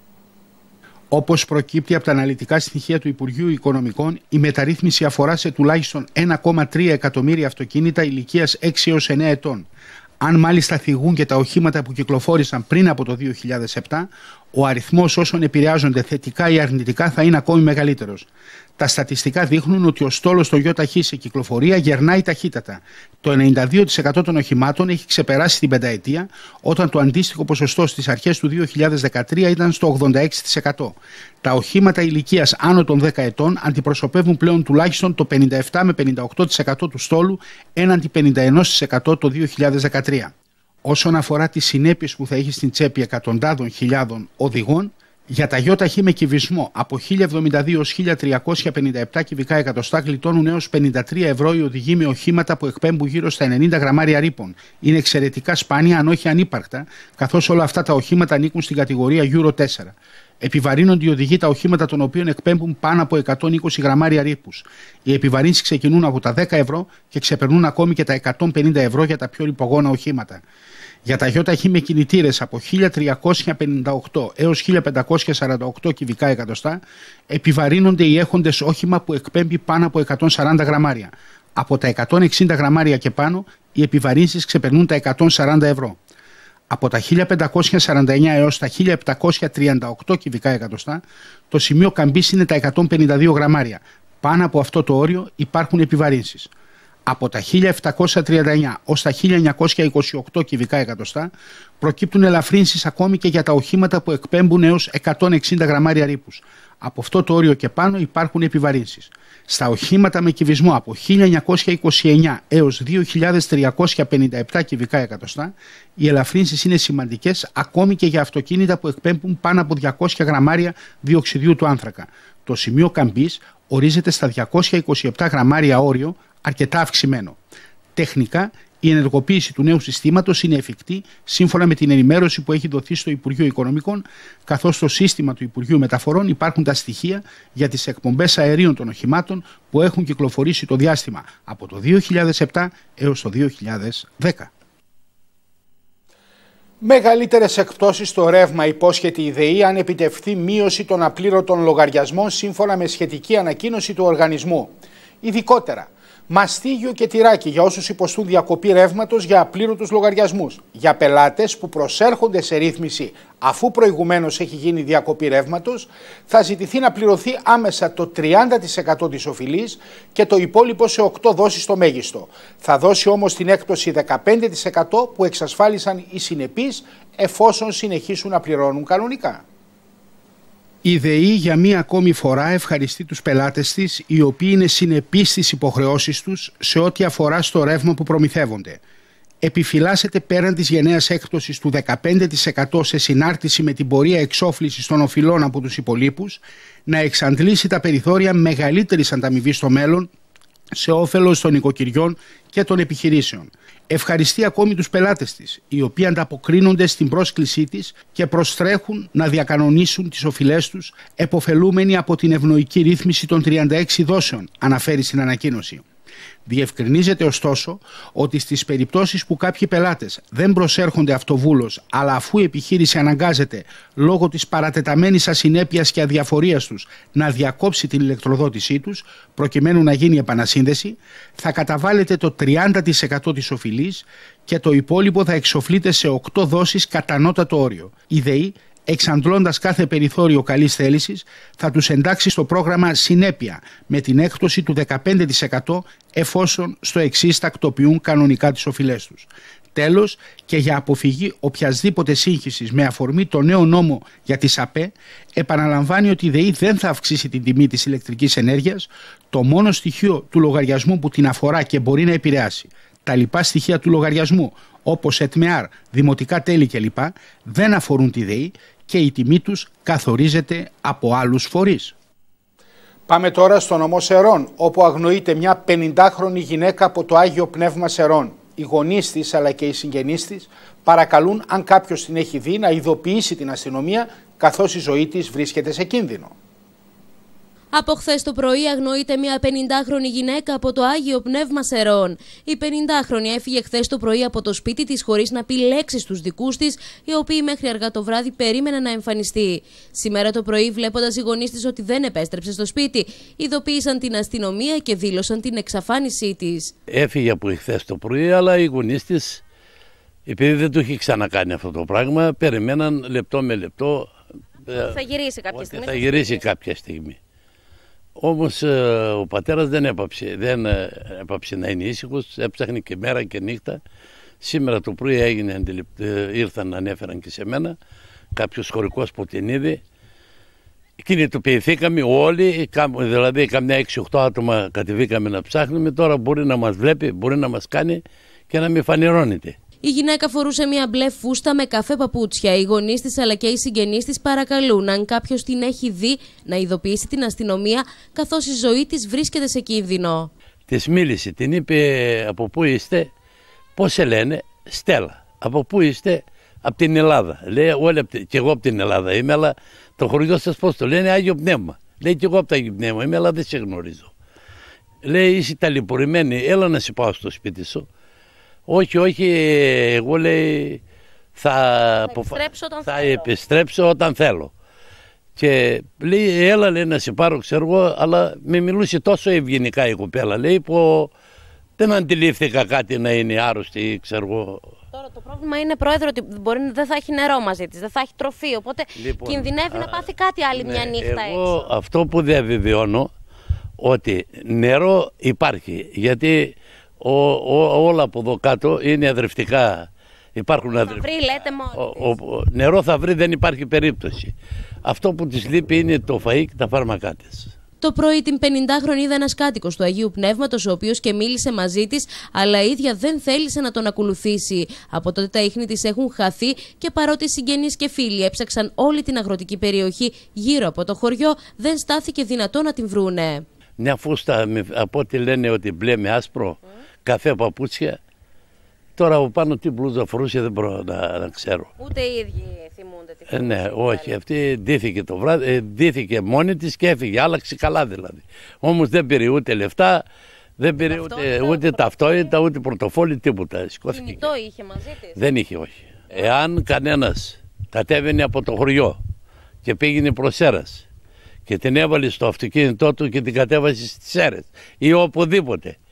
S1: Όπως προκύπτει από τα αναλυτικά στοιχεία του Υπουργείου Οικονομικών, η μεταρρύθμιση αφορά σε τουλάχιστον ένα κόμμα τρία εκατομμύρια αυτοκίνητα ηλικίας έξι έως εννέα ετών. Αν μάλιστα θυγούν και τα οχήματα που κυκλοφόρησαν πριν από το δύο χιλιάδες επτά, ο αριθμός όσων επηρεάζονται θετικά ή αρνητικά θα είναι ακόμη μεγαλύτερος. Τα στατιστικά δείχνουν ότι ο στόλος των ΙΟΤΑΧΗ σε κυκλοφορία γερνάει ταχύτατα. Το ενενήντα δύο τοις εκατό των οχημάτων έχει ξεπεράσει την πενταετία, όταν το αντίστοιχο ποσοστό στις αρχές του δύο χιλιάδες δεκατρία ήταν στο ογδόντα έξι τοις εκατό. Τα οχήματα ηλικίας άνω των δέκα ετών αντιπροσωπεύουν πλέον τουλάχιστον το πενήντα επτά με πενήντα οκτώ τοις εκατό του στόλου, έναντι πενήντα ένα τοις εκατό το δύο χιλιάδες δεκατρία. Όσον αφορά τις συνέπειες που θα έχει στην τσέπη εκατοντάδων χιλιάδων οδηγών, για τα ΙΟΤΑΧΗ με κυβισμό από χίλια εβδομήντα δύο έως χίλια τριακόσια πενήντα επτά κυβικά εκατοστά γλιτώνουν έως πενήντα τρία ευρώ οι οδηγοί με οχήματα που εκπέμπουν γύρω στα ενενήντα γραμμάρια ρήπων. Είναι εξαιρετικά σπάνια, αν όχι ανύπαρκτα, καθώς όλα αυτά τα οχήματα ανήκουν στην κατηγορία Euro τέσσερα. Επιβαρύνονται οι οδηγοί τα οχήματα των οποίων εκπέμπουν πάνω από εκατόν είκοσι γραμμάρια ρήπους. Οι επιβαρύνσεις ξεκινούν από τα δέκα ευρώ και ξεπερνούν ακόμη και τα εκατόν πενήντα ευρώ για τα πιο ρηπογόνα οχήματα. Για τα ΙΟΤΑΧΗ με κινητήρες από χίλια τριακόσια πενήντα οκτώ έως χίλια πεντακόσια σαράντα οκτώ κυβικά εκατοστά επιβαρύνονται οι έχοντες όχημα που εκπέμπει πάνω από εκατόν σαράντα γραμμάρια. Από τα εκατόν εξήντα γραμμάρια και πάνω οι επιβαρύνσεις ξεπερνούν τα εκατόν σαράντα ευρώ. Από τα χίλια πεντακόσια σαράντα εννέα έως τα χίλια επτακόσια τριάντα οκτώ κυβικά εκατοστά το σημείο καμπής είναι τα εκατόν πενήντα δύο γραμμάρια. Πάνω από αυτό το όριο υπάρχουν επιβαρύνσεις. Από τα χίλια επτακόσια τριάντα εννέα ως τα χίλια εννιακόσια είκοσι οκτώ κυβικά εκατοστά προκύπτουν ελαφρύνσεις ακόμη και για τα οχήματα που εκπέμπουν έως εκατόν εξήντα γραμμάρια ρήπους. Από αυτό το όριο και πάνω υπάρχουν επιβαρύνσεις. Στα οχήματα με κυβισμό από χίλια εννιακόσια είκοσι εννέα έως δύο χιλιάδες τριακόσια πενήντα επτά κυβικά εκατοστά οι ελαφρύνσεις είναι σημαντικές ακόμη και για αυτοκίνητα που εκπέμπουν πάνω από διακόσια γραμμάρια διοξιδίου του άνθρακα. Το σημείο καμπής ορίζεται στα διακόσια είκοσι επτά γραμμάρια όριο, αρκετά αυξημένο. Τεχνικά, η ενεργοποίηση του νέου συστήματος είναι εφικτή σύμφωνα με την ενημέρωση που έχει δοθεί στο Υπουργείο Οικονομικών, καθώς στο σύστημα του Υπουργείου Μεταφορών υπάρχουν τα στοιχεία για τις εκπομπές αερίων των οχημάτων που έχουν κυκλοφορήσει το διάστημα από το δύο χιλιάδες επτά έως το δύο χιλιάδες δέκα. Μεγαλύτερες εκπτώσεις στο ρεύμα υπόσχεται η ΔΕΗ αν επιτευχθεί μείωση των απλήρωτων λογαριασμών σύμφωνα με σχετική ανακοίνωση του οργανισμού. Ειδικότερα, Μαστίγιο και τυράκι για όσους υποστούν διακοπή ρεύματος για απλήρωτους λογαριασμούς. Για πελάτες που προσέρχονται σε ρύθμιση αφού προηγουμένως έχει γίνει διακοπή ρεύματος, θα ζητηθεί να πληρωθεί άμεσα το τριάντα τοις εκατό της οφειλής και το υπόλοιπο σε οκτώ δόσεις το μέγιστο. Θα δώσει όμως την έκπτωση δεκαπέντε τοις εκατό που εξασφάλισαν οι συνεπείς εφόσον συνεχίσουν να πληρώνουν κανονικά. Η ΔΕΗ για μία ακόμη φορά ευχαριστεί τους πελάτες της, οι οποίοι είναι συνεπείς στις υποχρεώσεις τους σε ό,τι αφορά στο ρεύμα που προμηθεύονται. Επιφυλάσσεται πέραν της γενναίας έκπτωσης του δεκαπέντε τοις εκατό σε συνάρτηση με την πορεία εξόφλησης των οφειλών από τους υπολείπους, να εξαντλήσει τα περιθώρια μεγαλύτερης ανταμοιβής στο μέλλον σε όφελος των οικοκυριών και των επιχειρήσεων. Ευχαριστεί ακόμη τους πελάτες της, οι οποίοι ανταποκρίνονται στην πρόσκλησή της και προστρέχουν να διακανονίσουν τις οφειλές τους, εποφελούμενοι από την ευνοϊκή ρύθμιση των τριάντα έξι δόσεων, αναφέρει στην ανακοίνωση. Διευκρινίζεται ωστόσο ότι στις περιπτώσεις που κάποιοι πελάτες δεν προσέρχονται αυτοβούλως, αλλά αφού η επιχείρηση αναγκάζεται λόγω της παρατεταμένης ασυνέπειας και αδιαφορίας τους να διακόψει την ηλεκτροδότησή τους προκειμένου να γίνει επανασύνδεση, θα καταβάλλεται το τριάντα τοις εκατό της οφειλής και το υπόλοιπο θα εξοφλείται σε οκτώ δόσεις κατά ανώτατο όριο. Η ΔΕΗ, εξαντλώντας κάθε περιθώριο καλής θέλησης, θα τους εντάξει στο πρόγραμμα Συνέπεια με την έκπτωση του δεκαπέντε τοις εκατό εφόσον στο εξής τακτοποιούν κανονικά τις οφειλές τους. Τέλος, και για αποφυγή οποιασδήποτε σύγχυσης με αφορμή το νέο νόμο για τις ΑΠΕ, επαναλαμβάνει ότι η ΔΕΗ δεν θα αυξήσει την τιμή της ηλεκτρικής ενέργειας, το μόνο στοιχείο του λογαριασμού που την αφορά και μπορεί να επηρεάσει. Τα λοιπά στοιχεία του λογαριασμού, όπως ΕΤΜΕΑΡ, δημοτικά τέλη κλπ, δεν αφορούν τη ΔΕΗ και η τιμή τους καθορίζεται από άλλους φορείς. Πάμε τώρα στο νομό Σερών, όπου αγνοείται μια πενηντάχρονη γυναίκα από το Άγιο Πνεύμα Σερών. Οι γονείς της αλλά και οι συγγενείς της παρακαλούν, αν κάποιος την έχει δει, να ειδοποιήσει την αστυνομία, καθώς η ζωή της βρίσκεται σε κίνδυνο.
S8: Από χθες το πρωί αγνοείται μια πενηντάχρονη γυναίκα από το Άγιο Πνεύμα Σερών. Η πενηντάχρονη έφυγε χθες το πρωί από το σπίτι της χωρίς να πει λέξη στους δικούς της, οι οποίοι μέχρι αργά το βράδυ περίμεναν να εμφανιστεί. Σήμερα το πρωί, βλέποντας οι γονείς της ότι δεν επέστρεψε στο σπίτι, ειδοποίησαν την αστυνομία και δήλωσαν την εξαφάνισή της.
S9: Έφυγε από χθες το πρωί, αλλά οι γονείς της, επειδή δεν το έχει ξανακάνει αυτό το πράγμα, περιμέναν λεπτό με λεπτό.
S8: Θα γυρίσει κάποια στιγμή.
S9: Θα γυρίσει κάποια στιγμή. Όμως ο πατέρας δεν έπαψε, δεν έπαψε να είναι ήσυχος, έψαχνε και μέρα και νύχτα. Σήμερα το πρωί έγινε, ήρθαν, ανέφεραν και σε μένα, κάποιος χωρικός που την είδε. Κινητοποιηθήκαμε όλοι, δηλαδή καμιά έξι οχτώ άτομα κατεβήκαμε να ψάχνουμε, τώρα μπορεί να μας βλέπει, μπορεί να μας κάνει και να μην φανερώνεται.
S8: Η γυναίκα φορούσε μια μπλε φούστα με καφέ παπούτσια. Οι γονείς της αλλά και οι συγγενείς της παρακαλούν, αν κάποιος την έχει δει, να ειδοποιήσει την αστυνομία, καθώς η ζωή της βρίσκεται σε κίνδυνο.
S9: Της μίλησε, την είπε από πού είστε, πώς σε λένε, Στέλλα. Από πού είστε, από την Ελλάδα. Λέει, όλοι, και εγώ από την Ελλάδα είμαι, αλλά το χωριό σας πώς το λένε, Άγιο Πνεύμα. Λέει, και εγώ από το Άγιο Πνεύμα είμαι, αλλά δεν σε γνωρίζω. Λέει, είσαι ταλαιπωρημένη, έλα να σε πάω στο σπίτι σου. Όχι, όχι, εγώ λέει θα,
S8: θα, επιστρέψω, όταν
S9: θα
S8: θέλω.
S9: επιστρέψω όταν θέλω. Και λέει, έλα λέει να σε πάρω, ξέρω εγώ, αλλά με μιλούσε τόσο ευγενικά η κοπέλα, λέει, που δεν αντιλήφθηκα κάτι να είναι άρρωστη, ξέρω εγώ.
S8: Τώρα το πρόβλημα είναι, πρόεδρο, ότι μπορεί, δεν θα έχει νερό μαζί της, δεν θα έχει τροφή, οπότε λοιπόν, κινδυνεύει α, να πάθει κάτι άλλη ναι, μια νύχτα
S9: εγώ
S8: έξω.
S9: Αυτό που διαβεβαιώνω, ότι νερό υπάρχει, γιατί Ο, ό, όλα από εδώ κάτω είναι αδρευτικά. Υπάρχουν αδρε...
S8: Θα βρει, λέτε μόνοι
S9: ο, ο, νερό θα βρει, δεν υπάρχει περίπτωση. Αυτό που της λείπει είναι το φαΐ και τα φάρμακά της.
S8: Το πρωί την πενηντάχρονη είδε ένας κάτοικος του Αγίου Πνεύματος, ο οποίος και μίλησε μαζί της, αλλά η ίδια δεν θέλησε να τον ακολουθήσει. Από τότε τα ίχνη της έχουν χαθεί και παρότι συγγενείς και φίλοι έψαξαν όλη την αγροτική περιοχή γύρω από το χωριό, δεν στάθηκε δυνατό να την βρούνε.
S9: Μια φούστα, από ό,τι λένε ότι μπλε με άσπρο, mm. καφέ παπούτσια. Τώρα από πάνω τι μπλούζα φορούσε δεν μπορώ να, να ξέρω.
S8: Ούτε οι ίδιοι θυμούνται τι φορούσε.
S9: Ε, ναι, όχι. Αυτή ντύθηκε το βράδυ, ε, ντύθηκε μόνη της και έφυγε. Άλλαξε καλά δηλαδή. Όμως δεν πήρε ούτε λεφτά, δεν πήρε ούτε, ούτε ταυτότητα, ούτε πορτοφόλι, τίποτα.
S8: Κινητό είχε μαζί της.
S9: Δεν είχε, όχι. Εάν κανένας κατέβαινε από το χωριό και πήγαινε προς Σέρας και την έβαλε στο αυτοκίνητό του και την κατέβασε στις Σέρες ή οπουδήποτε,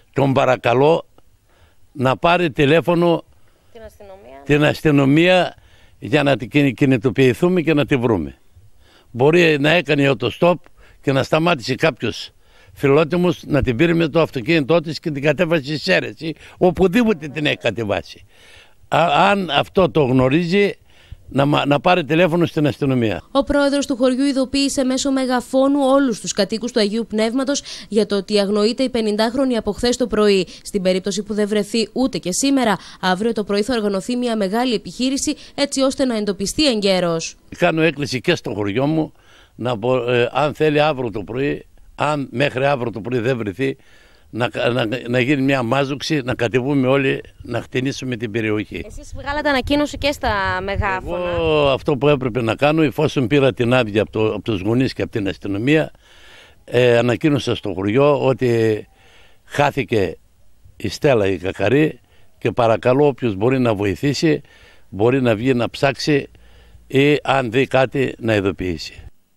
S9: τον παρακαλώ να πάρει τηλέφωνο
S10: την αστυνομία,
S9: την αστυνομία για να την κινητοποιηθούμε και να τη βρούμε. Μπορεί να έκανε το stop και να σταμάτησε κάποιος φιλότιμος να την πήρε με το αυτοκίνητό της και την κατέβασε στη Σέρεση, οπουδήποτε την έχει κατεβάσει. Α, αν αυτό το γνωρίζει, να, να πάρει τηλέφωνο στην αστυνομία.
S8: Ο πρόεδρος του χωριού ειδοποίησε μέσω μεγαφώνου όλους τους κατοίκους του Αγίου Πνεύματος για το ότι αγνοείται η πενηντάχρονη από χθες το πρωί. Στην περίπτωση που δεν βρεθεί ούτε και σήμερα, αύριο το πρωί θα οργανωθεί μια μεγάλη επιχείρηση έτσι ώστε να εντοπιστεί εγκαίρος.
S9: Κάνω έκκληση και στο χωριό μου, να, ε, αν θέλει αύριο το πρωί, αν μέχρι αύριο το πρωί δεν βρεθεί, Να, να, να γίνει μια μάζουξη, να κατεβούμε όλοι, να χτενίσουμε την περιοχή.
S10: Εσείς βγάλατε ανακοίνωση και στα μεγάφωνα.
S9: Εγώ αυτό που έπρεπε να κάνω, εφόσον πήρα την άδεια από, το, από τους γονείς και από την αστυνομία, ε, ανακοίνωσα στο χωριό ότι χάθηκε η Στέλλα η Κακαρή και παρακαλώ όποιος μπορεί να βοηθήσει, μπορεί να βγει να ψάξει ή αν δει κάτι να ειδοποιήσει.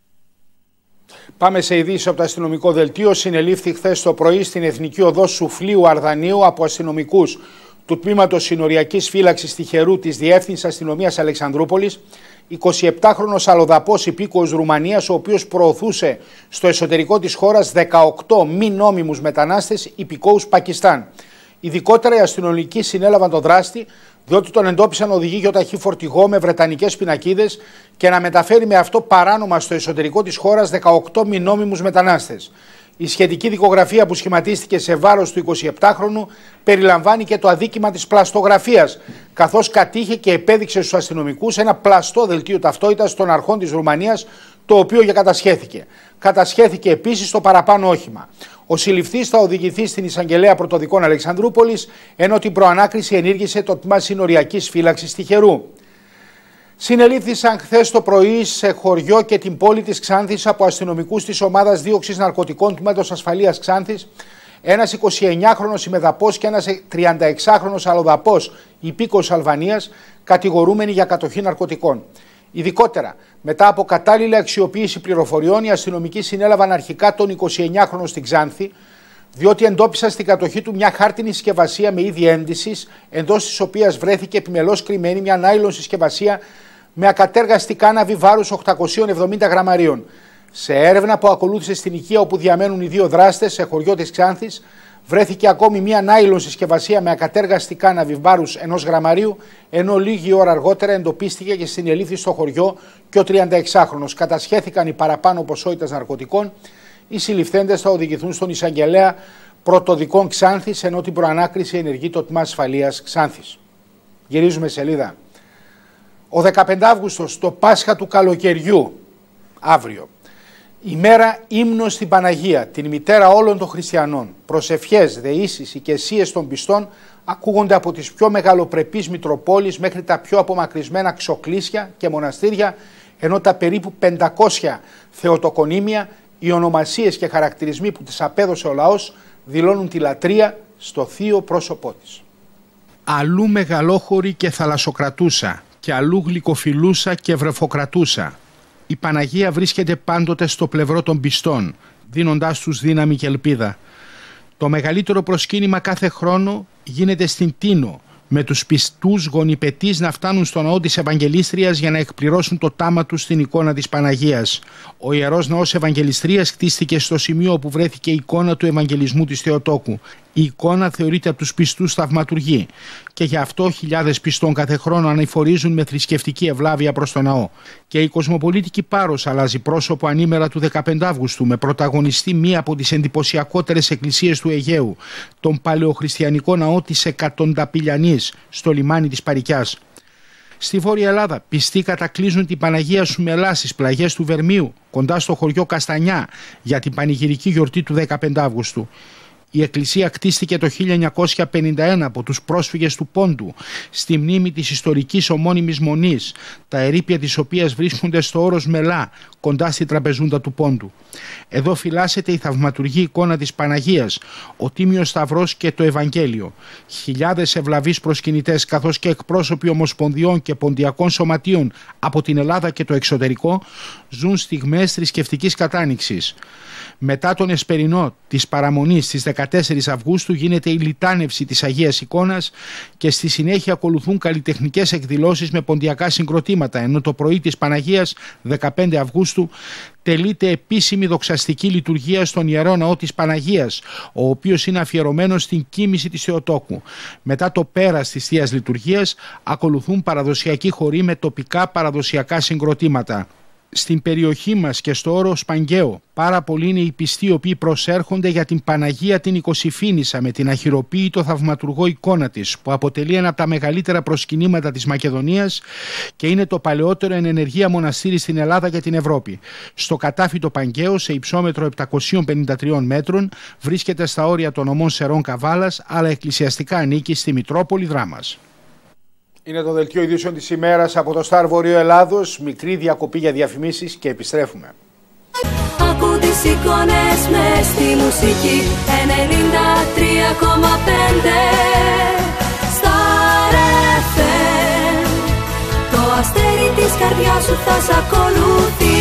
S1: Πάμε σε ειδήσεις από το αστυνομικό δελτίο. Συνελήφθη χθες το πρωί στην Εθνική Οδό Σουφλίου Αρδανίου από αστυνομικούς του Τμήματος Συνοριακής Φύλαξης Τυχερού της Διεύθυνσης Αστυνομίας Αλεξανδρούπολης εικοσιεπτάχρονος αλλοδαπός υπήκοος Ρουμανίας, ο οποίος προωθούσε στο εσωτερικό της χώρας δεκαοκτώ μη νόμιμους μετανάστες υπηκόους Πακιστάν. Ειδικότερα οι αστυνομικοί συνέλαβαν τον δράστη, διότι τον εντόπισαν να οδηγεί γιοταχή φορτηγό με βρετανικές πινακίδες και να μεταφέρει με αυτό παράνομα στο εσωτερικό της χώρας δεκαοκτώ μη νόμιμους μετανάστες. Η σχετική δικογραφία που σχηματίστηκε σε βάρος του εικοσιεπτάχρονου περιλαμβάνει και το αδίκημα της πλαστογραφίας, καθώς κατήχε και επέδειξε στους αστυνομικούς ένα πλαστό δελτίο ταυτότητας των αρχών της Ρουμανίας, το οποίο και κατασχέθηκε. Κατασχέθηκε επίσης το παραπάνω όχημα. Ο συλληφθής θα οδηγηθεί στην Εισαγγελέα Πρωτοδικών Αλεξανδρούπολης, ενώ την προανάκριση ενήργησε το Τμήμα Συνοριακής Φύλαξης Τυχερού. Συνελήφθησαν χθες το πρωί σε χωριό και την πόλη της Ξάνθης από αστυνομικούς της Ομάδας Δίωξης Ναρκωτικών Τμήματος Ασφαλείας Ξάνθης ένας εικοσιεννιάχρονος ημεδαπός και ένας τριανταεξάχρονος αλλοδαπός υπήκος Αλβανίας, κατηγορούμενοι για κατοχή ναρκωτικών. Ειδικότερα, μετά από κατάλληλη αξιοποίηση πληροφοριών, οι αστυνομικοί συνέλαβαν αρχικά τον εικοσιεννιάχρονο στην Ξάνθη, διότι εντόπισαν στην κατοχή του μια χάρτινη συσκευασία με είδη ένδυσης, εντός της οποίας βρέθηκε επιμελώς κρυμμένη μια νάιλον συσκευασία με ακατέργαστη κάναβη βάρους οκτακόσια εβδομήντα γραμμαρίων. Σε έρευνα που ακολούθησε στην οικία όπου διαμένουν οι δύο δράστες, σε χωριό της Ξάνθης, βρέθηκε ακόμη μια νάιλον συσκευασία με ακατέργαστη κάναβη βάρους ενός γραμμαρίου, ενώ λίγη ώρα αργότερα εντοπίστηκε και συνελήφθη στο χωριό και ο τριανταεξάχρονος. Κατασχέθηκαν οι παραπάνω ποσότητες ναρκωτικών. Οι συλληφθέντες θα οδηγηθούν στον Εισαγγελέα Πρωτοδικών Ξάνθης, ενώ την προανάκριση ενεργεί το Τμήμα Ασφαλείας Ξάνθης. Γυρίζουμε σελίδα. Ο δεκαπέντε Αυγούστος, το Πάσχα του καλοκαιριού, αύριο. Ημέρα ύμνο στην Παναγία, την μητέρα όλων των χριστιανών. Προσευχές, δεήσεις, οικεσίες των πιστών ακούγονται από τις πιο μεγαλοπρεπείς μητροπόλεις μέχρι τα πιο απομακρυσμένα ξοκλήσια και μοναστήρια, ενώ τα περίπου πεντακόσια θεοτοκονήμια, οι ονομασίες και χαρακτηρισμοί που τις απέδωσε ο λαός δηλώνουν τη λατρεία στο θείο πρόσωπό της. Αλλού μεγαλόχωρη και θαλασσοκρατούσα και αλλού γλυκοφιλούσα και βρεφοκρατούσα. Η Παναγία βρίσκεται πάντοτε στο πλευρό των πιστών, δίνοντάς τους δύναμη και ελπίδα. Το μεγαλύτερο προσκύνημα κάθε χρόνο γίνεται στην Τίνο, με τους πιστούς γονιπετείς να φτάνουν στο ναό της Ευαγγελίστριας για να εκπληρώσουν το τάμα τους στην εικόνα της Παναγίας. Ο Ιερός Ναός Ευαγγελιστρίας χτίστηκε στο σημείο όπου βρέθηκε η εικόνα του Ευαγγελισμού της Θεοτόκου. Η εικόνα θεωρείται από τους πιστούς θαυματουργή και γι' αυτό χιλιάδες πιστών κάθε χρόνο ανηφορίζουν με θρησκευτική ευλάβεια προς το ναό. Και η κοσμοπολίτικη Πάρος αλλάζει πρόσωπο ανήμερα του δεκαπέντε Αυγούστου με πρωταγωνιστή μία από τις εντυπωσιακότερες εκκλησίες του Αιγαίου, τον παλαιοχριστιανικό ναό της Εκατονταπηλιανής στο λιμάνι της Παρικιάς. Στη Βόρεια Ελλάδα, πιστοί κατακλείζουν την Παναγία Σουμελά στις πλαγιές του Βερμίου, κοντά στο χωριό Καστανιά, για την πανηγυρική γιορτή του δεκαπέντε Αυγούστου. Η εκκλησία κτίστηκε το χίλια εννιακόσια πενήντα ένα από τους πρόσφυγες του Πόντου, στη μνήμη της ιστορικής ομώνυμης μονής, τα ερείπια της οποίας βρίσκονται στο όρος Μελά, κοντά στη τραπεζούντα του Πόντου. Εδώ φυλάσσεται η θαυματουργή εικόνα της Παναγίας, ο Τίμιος Σταυρός και το Ευαγγέλιο. Χιλιάδες ευλαβείς προσκυνητές, καθώς και εκπρόσωποι ομοσπονδιών και ποντιακών σωματείων από την Ελλάδα και το εξωτερικό, ζουν στιγμές θρησκευτικής κατάνοιξης. Μετά τον Εσπερινό της παραμονής στις δεκαεπτά δεκατέσσερις Αυγούστου γίνεται η λιτάνευση της Αγίας Εικόνας και στη συνέχεια ακολουθούν καλλιτεχνικές εκδηλώσεις με ποντιακά συγκροτήματα, ενώ το πρωί της Παναγίας, δεκαπέντε Αυγούστου, τελείται επίσημη δοξαστική λειτουργία στον Ιερό Ναό της Παναγίας, ο οποίος είναι αφιερωμένος στην κοίμηση της Θεοτόκου. Μετά το πέρας της Θείας Λειτουργίας ακολουθούν παραδοσιακοί χοροί με τοπικά παραδοσιακά συγκροτήματα. Στην περιοχή μας και στο όρο Σπαγγαίο πάρα πολλοί είναι οι πιστοί οι οποίοι προσέρχονται για την Παναγία την Οικοσυφήνισσα με την αχυροποίητο θαυματουργό εικόνα της, που αποτελεί ένα από τα μεγαλύτερα προσκυνήματα της Μακεδονίας και είναι το παλαιότερο εν ενεργεία μοναστήρι στην Ελλάδα και την Ευρώπη. Στο κατάφυτο Παγγαίο, σε υψόμετρο επτακόσιων πενήντα τριών μέτρων, βρίσκεται στα όρια των ομών Σερών Καβάλας, αλλά εκκλησιαστικά ανήκει στη Μητρόπολη Δράμας.
S11: Είναι το δελτίο ειδήσεων της ημέρας από το Σταρ Βορείο Ελλάδος. Μικρή διακοπή για διαφημίσεις και επιστρέφουμε.
S12: Ακού τις εικόνες μες στη μουσική ενενήντα τρία κόμμα πέντε Σταρ εφ εμ. Το αστέρι της καρδιάς σου θα σ' ακολουθεί.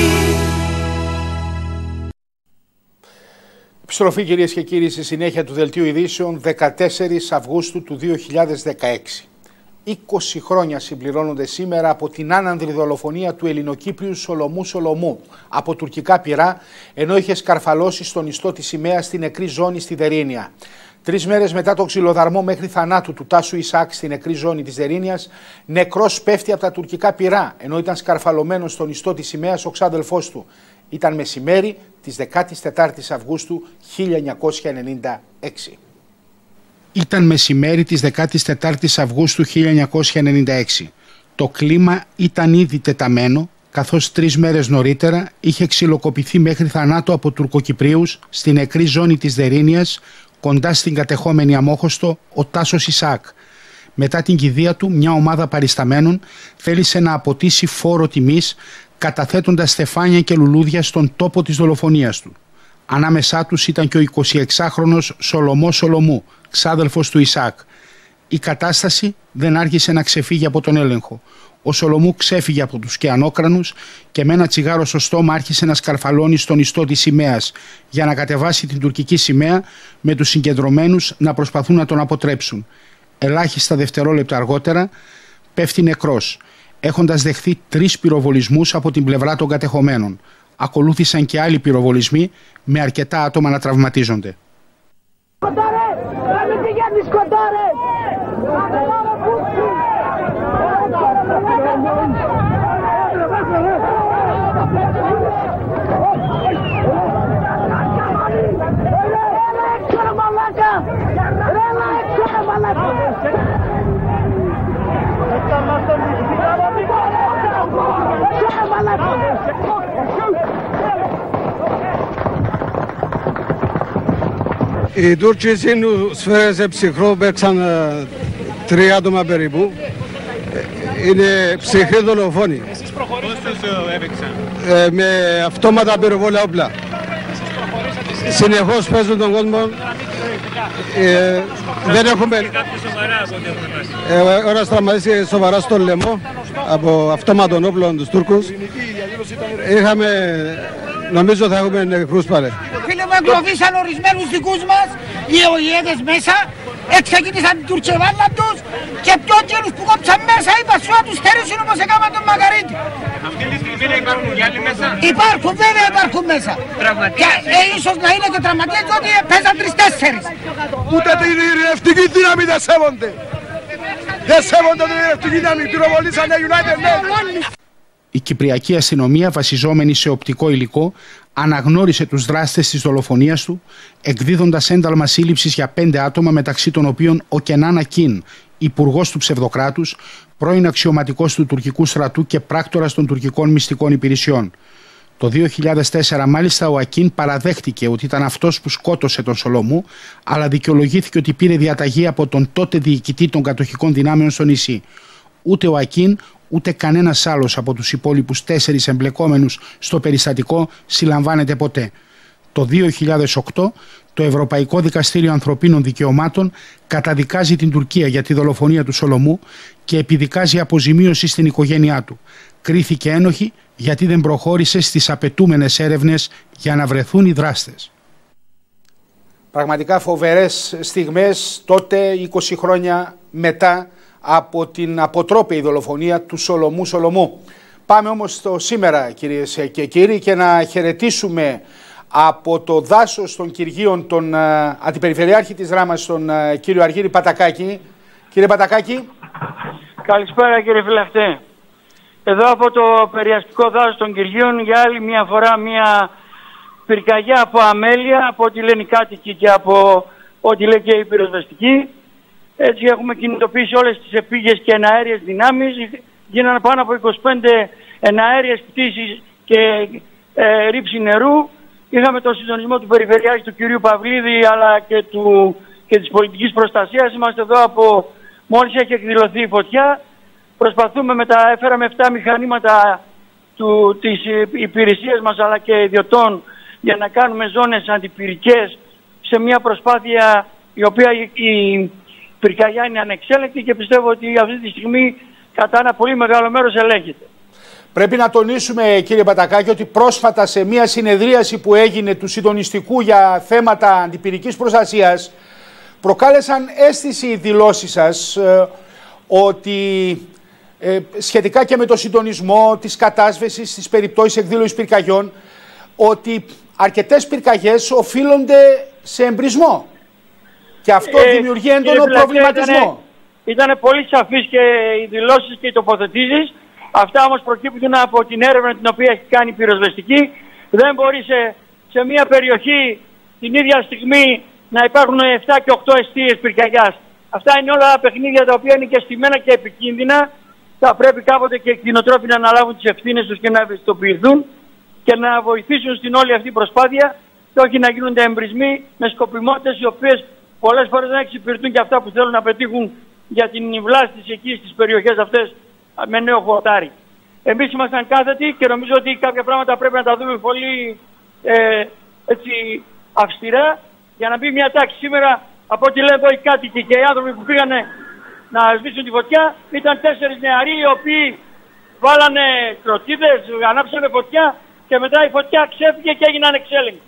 S11: Επιστροφή, κυρίες και κύριοι, στη συνέχεια του δελτίου ειδήσεων δεκατέσσερις Αυγούστου του δύο χιλιάδες δεκαέξι. είκοσι χρόνια συμπληρώνονται σήμερα από την άνανδρη δολοφονία του Ελληνοκύπριου Σολομού Σολομού από τουρκικά πυρά, ενώ είχε σκαρφαλώσει στον ιστό της σημαίας στη νεκρή ζώνη στη Δερίνια. Τρεις μέρες μετά τον ξυλοδαρμό μέχρι θανάτου του Τάσου Ισάκ στη νεκρή ζώνη της Δερίνιας, νεκρός πέφτει από τα τουρκικά πυρά, ενώ ήταν σκαρφαλωμένος στον ιστό της σημαίας ο ξάδελφός του. Ήταν μεσημέρι της δεκάτης τετάρτης Αυγούστου χίλια εννιακόσια ενενήντα έξι.
S1: Ήταν μεσημέρι της δεκάτης τετάρτης Αυγούστου χίλια εννιακόσια ενενήντα έξι. Το κλίμα ήταν ήδη τεταμένο, καθώς τρεις μέρες νωρίτερα είχε ξυλοκοπηθεί μέχρι θανάτου από Τουρκοκυπρίους στη νεκρή ζώνη της Δερίνιας, κοντά στην κατεχόμενη Αμόχωστο, ο Τάσος Ισάκ. Μετά την κηδεία του, μια ομάδα παρισταμένων θέλησε να αποτίσει φόρο τιμής, καταθέτοντας στεφάνια και λουλούδια στον τόπο της δολοφονίας του. Ανάμεσά τους ήταν και ο εικοσιεξάχρονος Σολωμός Σολομού, ξάδελφος του Ισάκ. Η κατάσταση δεν άργησε να ξεφύγει από τον έλεγχο. Ο Σολομού ξέφυγε από τους κεανόκρανους και με ένα τσιγάρο στο στόμα άρχισε να σκαρφαλώνει στον ιστό της σημαίας για να κατεβάσει την τουρκική σημαία, με τους συγκεντρωμένους να προσπαθούν να τον αποτρέψουν. Ελάχιστα δευτερόλεπτα αργότερα πέφτει νεκρός, έχοντας δεχθεί τρεις πυροβολισμούς από την πλευρά των κατεχομένων. Ακολούθησαν και άλλοι πυροβολισμοί με αρκετά άτομα να τραυματίζονται.
S13: Οι Τούρκοι σφαίρεσε ψυχρό, παίξαν τρία άτομα περίπου. Είναι ψυχροί δολοφόνοι. Εσείς προχωρήσατε, πώς έπαιξαν? Ε, με αυτόματα πυροβόλα όπλα. Συνεχώς παίζουν τον κόσμο. Ε, δεν έχουμε... Ε, ένας τραυματίστηκε σοβαρά στον λαιμό από αυτόματων όπλων τους Τούρκους. Είχαμε... Νομίζω θα έχουμε νεκρούς πάλι.
S14: Φίλε μου, εγκλωβίσαν ορισμένους δικούς μας, οι ΟΗΕδες μέσα, εξεκίνησαν την τουρκεβάλα τους και πιο καιρούς που κόψαν μέσα είπα σου να τους στερήσουν όπως έκαναν τον Μαγαρίτη.
S15: Αυτή τη στιγμή δεν υπάρχουν κι άλλοι μέσα?
S14: Υπάρχουν, βέβαια υπάρχουν μέσα.
S15: Τραυματίες?
S14: Και ε, ίσως να είναι και τραυματίες διότι παίζαν τρεις-τέσσερις.
S13: Ούτε την ειρηνευτική δύναμη δεν σέβονται. Δεν σέβονται την ειρηνευτική δύναμη, πυροβολήσανε United Nations.
S1: Η Κυπριακή αστυνομία, βασιζόμενη σε οπτικό υλικό, αναγνώρισε τους δράστες της δολοφονίας του, εκδίδοντας ένταλμα σύλληψης για πέντε άτομα, μεταξύ των οποίων ο Κενάν Ακίν, υπουργός του ψευδοκράτους, πρώην αξιωματικός του τουρκικού στρατού και πράκτορας των τουρκικών μυστικών υπηρεσιών. Το δύο χιλιάδες τέσσερα μάλιστα ο Ακίν παραδέχτηκε ότι ήταν αυτός που σκότωσε τον Σολομού, αλλά δικαιολογήθηκε ότι πήρε διαταγή από τον τότε διοικητή των κατοχικών δυνάμεων στο νησί. Ούτε ο Ακίν, ούτε κανένας άλλος από τους υπόλοιπους τέσσερις εμπλεκόμενους στο περιστατικό συλλαμβάνεται ποτέ. Το δύο χιλιάδες οκτώ το Ευρωπαϊκό Δικαστήριο Ανθρωπίνων Δικαιωμάτων καταδικάζει την Τουρκία για τη δολοφονία του Σολομού και επιδικάζει αποζημίωση στην οικογένειά του. Κρίθηκε ένοχη γιατί δεν προχώρησε στις απαιτούμενες έρευνες για να βρεθούν οι δράστες. Πραγματικά φοβερές στιγμές τότε, είκοσι χρόνια μετά από την αποτρόπαιη δολοφονία του Σολομού Σολομού. Πάμε όμως στο σήμερα, κυρίες και κύριοι, και να χαιρετήσουμε από το δάσος των Κυργίων τον uh, Αντιπεριφερειάρχη της Ράμας, τον uh, κύριο Αργύρη Πατακάκη. Κύριε Πατακάκη.
S16: Καλησπέρα κύριε Φυλαχτέ. Εδώ από το περιαστικό δάσος των Κυργίων για άλλη μια φορά μια πυρκαγιά από αμέλεια, από ό,τι λένε οι κάτοικοι και από ό,τι λέει και η πυροσβεστική. Έτσι έχουμε κινητοποιήσει όλες τις επίγειες και εναέριες δυνάμεις. Γίνανε πάνω από είκοσι πέντε εναέριες πτήσεις και ε, ρήψη νερού. Είχαμε τον συντονισμό του Περιφερειάρχη του κυρίου Παυλίδη αλλά και, του, και της πολιτικής προστασίας. Είμαστε εδώ από μόλις έχει εκδηλωθεί η φωτιά. Προσπαθούμε μετά, έφεραμε επτά μηχανήματα του, της υπηρεσίας μας αλλά και ιδιωτών για να κάνουμε ζώνες αντιπυρικές σε μια προσπάθεια η οποία η πυρκαγιά είναι ανεξέλεκτη και πιστεύω ότι αυτή τη στιγμή κατά ένα πολύ μεγάλο μέρος ελέγχεται.
S1: Πρέπει να τονίσουμε, κύριε Πατακάκη, ότι πρόσφατα σε μια συνεδρίαση που έγινε του συντονιστικού για θέματα αντιπυρικής προστασίας προκάλεσαν αίσθηση οι δηλώσεις σας ε, ότι ε, σχετικά και με το συντονισμό της κατάσβεσης στις περιπτώσεις εκδήλωσης πυρκαγιών, ότι αρκετές πυρκαγιές οφείλονται σε εμπρισμό και αυτό ε, δημιουργεί έντονο προβληματισμό.
S16: Ήταν πολύ σαφείς και οι δηλώσεις και οι τοποθετήσεις. Αυτά όμως προκύπτουν από την έρευνα την οποία έχει κάνει η πυροσβεστική. Δεν μπορεί σε, σε μια περιοχή την ίδια στιγμή να υπάρχουν επτά και οκτώ εστίες πυρκαγιάς. Αυτά είναι όλα παιχνίδια τα οποία είναι και στημένα και επικίνδυνα. Θα πρέπει κάποτε και οι κτηνοτρόφοι να αναλάβουν τις ευθύνες τους και να ευαισθητοποιηθούν και να βοηθήσουν στην όλη αυτή προσπάθεια και όχι να γίνονται εμπρισμοί με σκοπιμότητες οι οποίες πολλές φορές δεν εξυπηρετούν και αυτά που θέλουν να πετύχουν για την βλάστηση εκεί στις περιοχές αυτές με νέο χορτάρι. Εμείς ήμασταν κάθετοι και νομίζω ότι κάποια πράγματα πρέπει να τα δούμε πολύ ε, έτσι, αυστηρά για να μπει μια τάξη. Σήμερα από ό,τι λένε εδώ οι κάτοικοι και οι άνθρωποι που πήγανε να σβήσουν τη φωτιά ήταν τέσσερις νεαροί οι οποίοι βάλανε κροτίδες, ανάψανε φωτιά και μετά η φωτιά ξέφυγε και έγινε ανεξέλεγκτη.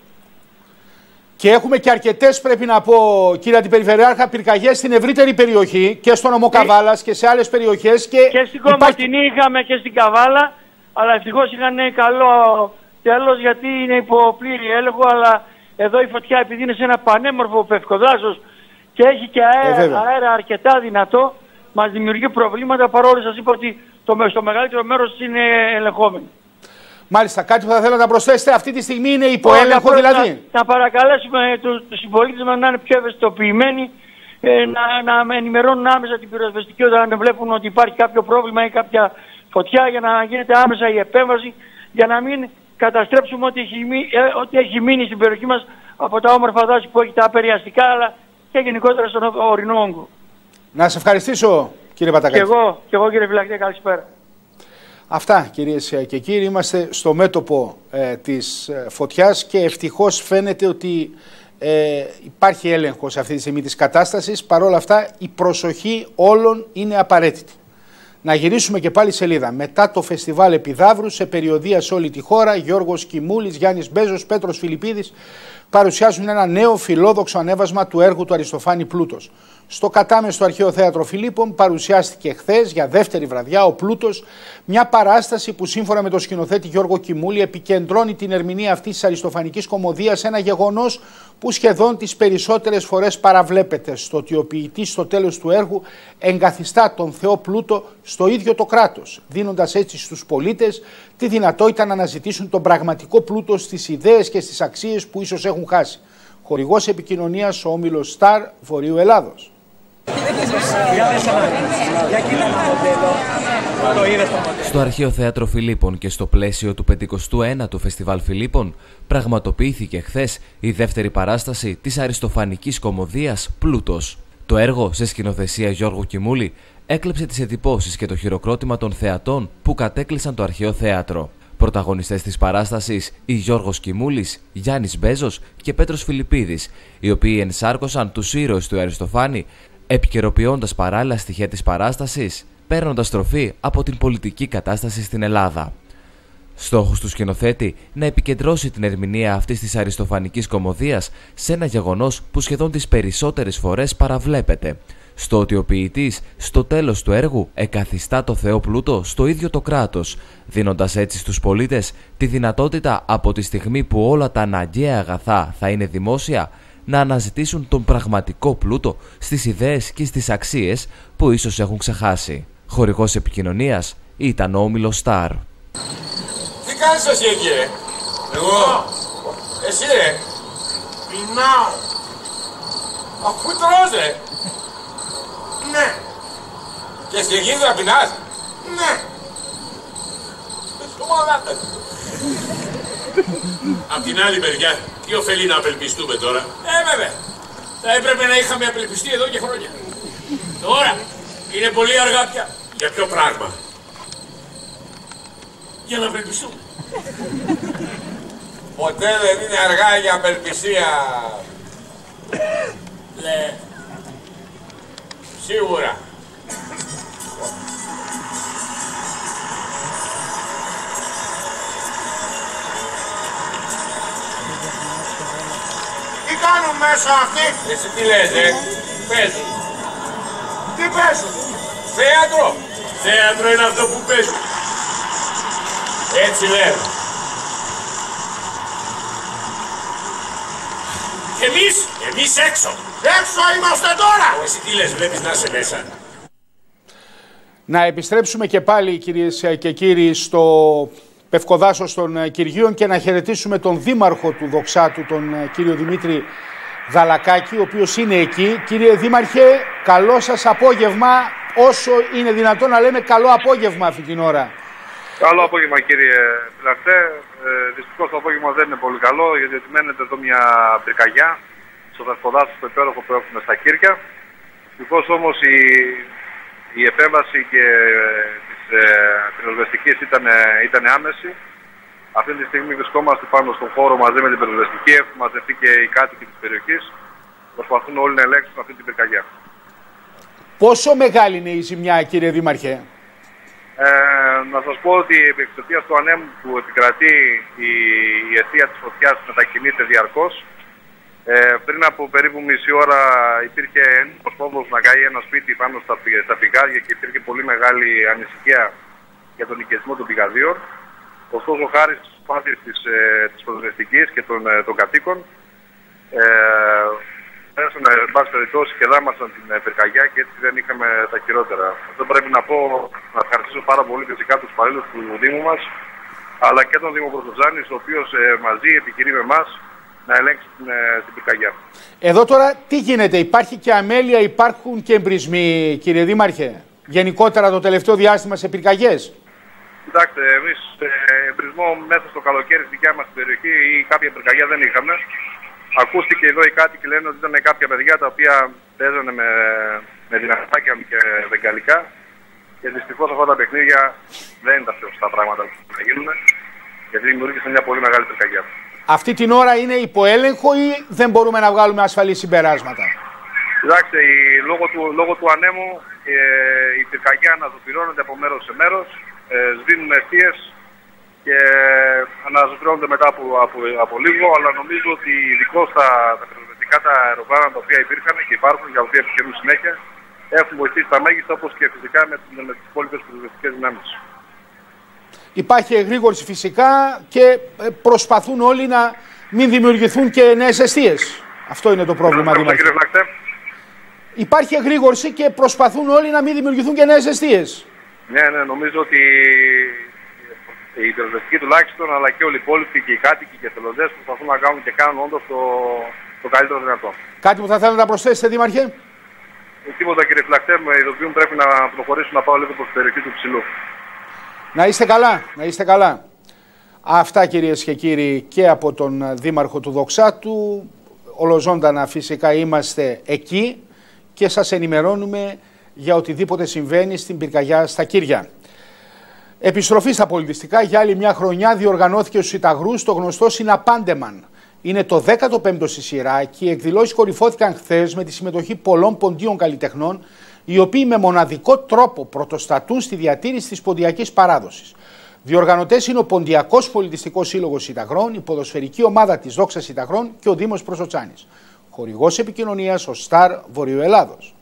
S1: Και έχουμε και αρκετές, πρέπει να πω, κύριε Αντιπεριφερειάρχα, πυρκαγιές στην ευρύτερη περιοχή και στο νομό Καβάλας και σε άλλες περιοχές. Και,
S16: και στην Κομματινή υπάρχει... είχαμε και στην Καβάλα, αλλά ευτυχώς είχαν καλό τέλος γιατί είναι υπό πλήρη έλεγχο. Αλλά εδώ η φωτιά, επειδή είναι σε ένα πανέμορφο πευκοδάσος και έχει και αέρα, ε, αέρα αρκετά δυνατό, μας δημιουργεί προβλήματα. Παρόλο σας είπα ότι το, στο μεγαλύτερο μέρος είναι ελεγχόμενο. Μάλιστα, κάτι που θα θέλατε να προσθέσετε αυτή τη στιγμή είναι υποέλεγχο δηλαδή. Να, να παρακαλέσουμε τους, τους συμπολίτες μας να είναι πιο ευαισθητοποιημένοι, ε, να, να ενημερώνουν άμεσα την πυροσβεστική όταν βλέπουν ότι υπάρχει κάποιο πρόβλημα ή κάποια φωτιά για να γίνεται άμεσα η επέμβαση για να μην καταστρέψουμε ό,τι έχει, ε, ό,τι έχει μείνει στην περιοχή μας από τα όμορφα δάση που έχει τα απεριαστικά αλλά και γενικότερα στον ορεινό όγκο.
S1: Να σας ευχαριστήσω κύριε Πατακάκη.
S16: Και εγώ, και εγώ κύριε Φυλακτή, καλησπέρα.
S1: Αυτά κυρίες και κύριοι, είμαστε στο μέτωπο ε, της ε, φωτιάς και ευτυχώς φαίνεται ότι ε, υπάρχει έλεγχος αυτή τη στιγμή της κατάστασης. Παρ' όλα αυτά η προσοχή όλων είναι απαραίτητη. Να γυρίσουμε και πάλι σελίδα. Μετά το φεστιβάλ Επιδαύρου σε περιοδεία σε όλη τη χώρα, Γιώργος Κιμούλης, Γιάννης Μπέζος, Πέτρος Φιλιππίδης παρουσιάζουν ένα νέο φιλόδοξο ανέβασμα του έργου του Αριστοφάνη Πλούτος. Στο κατάμεστο Αρχαίο Θέατρο Φιλίππων παρουσιάστηκε χθες για δεύτερη βραδιά ο Πλούτος, μια παράσταση που σύμφωνα με τον σκηνοθέτη Γιώργο Κιμούλη επικεντρώνει την ερμηνεία αυτής της αριστοφανικής κωμωδίας σε ένα γεγονός που σχεδόν τις περισσότερες φορές παραβλέπεται, στο ότι ο ποιητής στο τέλος του έργου εγκαθιστά τον Θεό Πλούτο στο ίδιο το κράτος, δίνοντας έτσι στους πολίτες τη δυνατότητα να αναζητήσουν τον πραγματικό πλούτο στις ιδέες και στις αξίες που ίσως έχουν χάσει. Χορηγός επικοινωνίας ο όμιλος Star Βορείου Ελλάδος.
S17: Στο Αρχαίο Θέατρο Φιλίππων και στο πλαίσιο του πενηκοστού ένατου Φεστιβάλ Φιλίππων πραγματοποιήθηκε χθες η δεύτερη παράσταση της αριστοφανικής κωμωδίας Πλούτος. Το έργο, σε σκηνοθεσία Γιώργου Κιμούλη, έκλεψε τις εντυπώσεις και το χειροκρότημα των θεατών που κατέκλυσαν το Αρχαίο Θέατρο. Πρωταγωνιστές της παράστασης οι Γιώργος Κιμούλης, Γιάννης Μπέζος και Πέτρος Φιλιππίδης, οι οποίοι ενσάρκωσαν τους ήρωες του Αριστοφάνη, επικαιροποιώντας παράλληλα στοιχεία της παράστασης, παίρνοντας τροφή από την πολιτική κατάσταση στην Ελλάδα. Στόχος του σκηνοθέτη να επικεντρώσει την ερμηνεία αυτής της αριστοφανικής κωμωδίας σε ένα γεγονός που σχεδόν τις περισσότερες φορές παραβλέπεται, στο ότι ο ποιητής στο τέλος του έργου εκαθιστά το θεό πλούτο στο ίδιο το κράτος, δίνοντας έτσι στους πολίτες τη δυνατότητα από τη στιγμή που όλα τα αναγκαία αγαθά θα είναι δημόσια, να αναζητήσουν τον πραγματικό πλούτο στις ιδέες και στις αξίες που ίσως έχουν ξεχάσει. Χορηγός επικοινωνίας ήταν ο Όμιλος Σταρ.
S18: Τι κάνεις εσύ εκεί, ρε? Εγώ. Εσύ, ρε? Πεινάω. Αφού τρως, ρε? Ναι. Και συνεχίζεις να πεινάς? Ναι. Στο μαλάκα. Απ' την άλλη μεριά, τι ωφελεί να απελπιστούμε τώρα? Ε, βέβαια. Θα έπρεπε να είχαμε απελπιστεί εδώ και χρόνια. Τώρα είναι πολύ αργά πια. Για ποιο πράγμα? Για να απελπιστούμε. Ποτέ δεν είναι αργά για απελπισία. Λε. Σίγουρα. Τι κάνουν μέσα αυτοί? Εσύ τι λες, ρε? Παίζουν. Τι παίζουν? Θέατρο. Θέατρο είναι αυτό που παίζουν. Έτσι λέω. Και εμείς, εμείς έξω. Έξω είμαστε τώρα. Εσύ τι λες, βλέπεις να είσαι μέσα?
S1: Να επιστρέψουμε και πάλι, κυρίες και κύριοι, στο Πευκοδάσος των Κυργίων και να χαιρετήσουμε τον δήμαρχο του Δοξάτου, τον κύριο Δημήτρη Δαλακάκη, ο οποίος είναι εκεί. Κύριε Δήμαρχε, καλό σας απόγευμα, όσο είναι δυνατόν να λέμε καλό απόγευμα αυτή την ώρα.
S19: Καλό απόγευμα, κύριε Φυλακτέ. Ε, δυστυχώς το απόγευμα δεν είναι πολύ καλό, γιατί μένεται εδώ μια πυρκαγιά στο Πευκοδάσος το υπέροχο που έχουμε στα Κύρκια. Δυστυχώς όμως η, η επέμβαση και της ε, πυροσβεστικής ήταν, ήταν άμεση. Αυτή τη στιγμή βρισκόμαστε πάνω στον χώρο μαζί με την πυροσβεστική. Έχουν μαζευτεί και οι κάτοικοι της περιοχής. Προσπαθούν όλοι να ελέγξουν αυτή την πυρκαγιά.
S1: Πόσο μεγάλη είναι η ζημιά, κύριε Δήμαρχε?
S19: Ε, να σας πω ότι επί εξαιτίας του ανέμου που επικρατεί η, η αιστεία της φωτιάς μετακινείται διαρκώς. Ε, πριν από περίπου μισή ώρα υπήρχε ένας φόβος να καεί ένα σπίτι πάνω στα, στα πηγάδια και υπήρχε πολύ μεγάλη ανησυχία για τον οικισμό των πηγαδίων. Ωστόσο, χάρη στις προσπάθειες της, ε, της πυροσβεστικής και των, ε, των κατοίκων, ε, πέρασαν εν πάση περιπτώσει και δάμασαν την πυρκαγιά και έτσι δεν είχαμε τα χειρότερα. Αυτό πρέπει να πω, να ευχαριστήσω πάρα πολύ φυσικά τους υπαλλήλους του Δήμου μας, αλλά και τον Δήμο Πρωτοζάνης, ο οποίος ε, μαζί επιχειρεί με εμάς να ελέγξει την, ε, την πυρκαγιά.
S1: Εδώ τώρα τι γίνεται, υπάρχει και αμέλεια, υπάρχουν και εμπρισμοί, κύριε Δήμαρχε, γενικότερα το τελευταίο διάστημα σε πυρκαγιές?
S19: Κοιτάξτε, εμείς ε, εμπρισμό μέσα στο καλοκαίρι στη δικιά μας περιοχή ή κάποια πυρκαγιά δεν είχαμε. Ακούστηκε εδώ οι κάτοικοι λένε ότι ήταν κάποια παιδιά τα οποία παίζανε με, με δυνατάκια και βεγγαλικά και δυστυχώς αυτά τα παιχνίδια δεν είναι τα πιο σωστά πράγματα που θα γίνουν γιατί δημιούργησαν μια πολύ μεγάλη πυρκαγιά.
S1: Αυτή την ώρα είναι υποέλεγχο ή δεν μπορούμε να βγάλουμε ασφαλή συμπεράσματα?
S19: Κοιτάξτε, η, λόγω, του, λόγω του ανέμου ε, η πυρκαγιά αναζωπυρώνεται από μέρος σε μέρος, ε, σβήνουν αιστείες και αναζωπυρώνονται μετά από, από, από λίγο, αλλά νομίζω ότι ειδικώς τα, τα πυροσβεστικά τα αεροπλάνα τα οποία υπήρχαν και υπάρχουν για τα οποία επιχειρούν συνέχεια έχουν βοηθήσει τα μέγιστα, όπως και φυσικά με, με τις υπόλοιπες πυροσβεστικές δυνάμεις.
S1: Υπάρχει εγρήγορση φυσικά και προσπαθούν όλοι να μην δημιουργηθούν και νέες αιστείες. Αυτό είναι το πρόβλημα. Υπάρχει εγρήγορση και προσπαθούν όλοι να μην δημιουργηθούν και νέες αιστείες.
S19: Ναι, ναι, νομίζω ότι οι πυροσβεστικοί τουλάχιστον, αλλά και όλοι οι υπόλοιποι και οι κάτοικοι και οι εθελοντές προσπαθούν να κάνουν και κάνουν όντως το, το καλύτερο δυνατό.
S1: Κάτι που θα θέλετε να προσθέσετε, Δήμαρχε?
S19: Ε, τίποτα, κύριε Φυλακτέ, με ειδοποιούν πρέπει να προχωρήσουν να πάω λίγο προς την περιοχή του Ψηλού.
S1: Να είστε καλά, να είστε καλά. Αυτά, κυρίες και κύριοι, και από τον Δήμαρχο του Δοξάτου. Ολοζώντανα φυσικά είμαστε εκεί και σας ενημερώνουμε για οτιδήποτε συμβαίνει στην πυρκαγιά στα Κύρια. Επιστροφή στα πολιτιστικά, για άλλη μια χρονιά διοργανώθηκε στους Ιταγρούς το γνωστό Συναπάντεμαν. Είναι το δέκατο πέμπτο στη σειρά και οι εκδηλώσεις κορυφώθηκαν χθες με τη συμμετοχή πολλών ποντίων καλλιτεχνών, οι οποίοι με μοναδικό τρόπο πρωτοστατούν στη διατήρηση της ποντιακής παράδοσης. Διοργανωτές είναι ο Ποντιακός Πολιτιστικός Σύλλογος Ιταγρών, η ποδοσφαιρική ομάδα της Δόξας Ιταγρών και ο Δήμος Προσοτσάνης. Χορηγός επικοινωνίας ο Σταρ Βορειοελλάδος.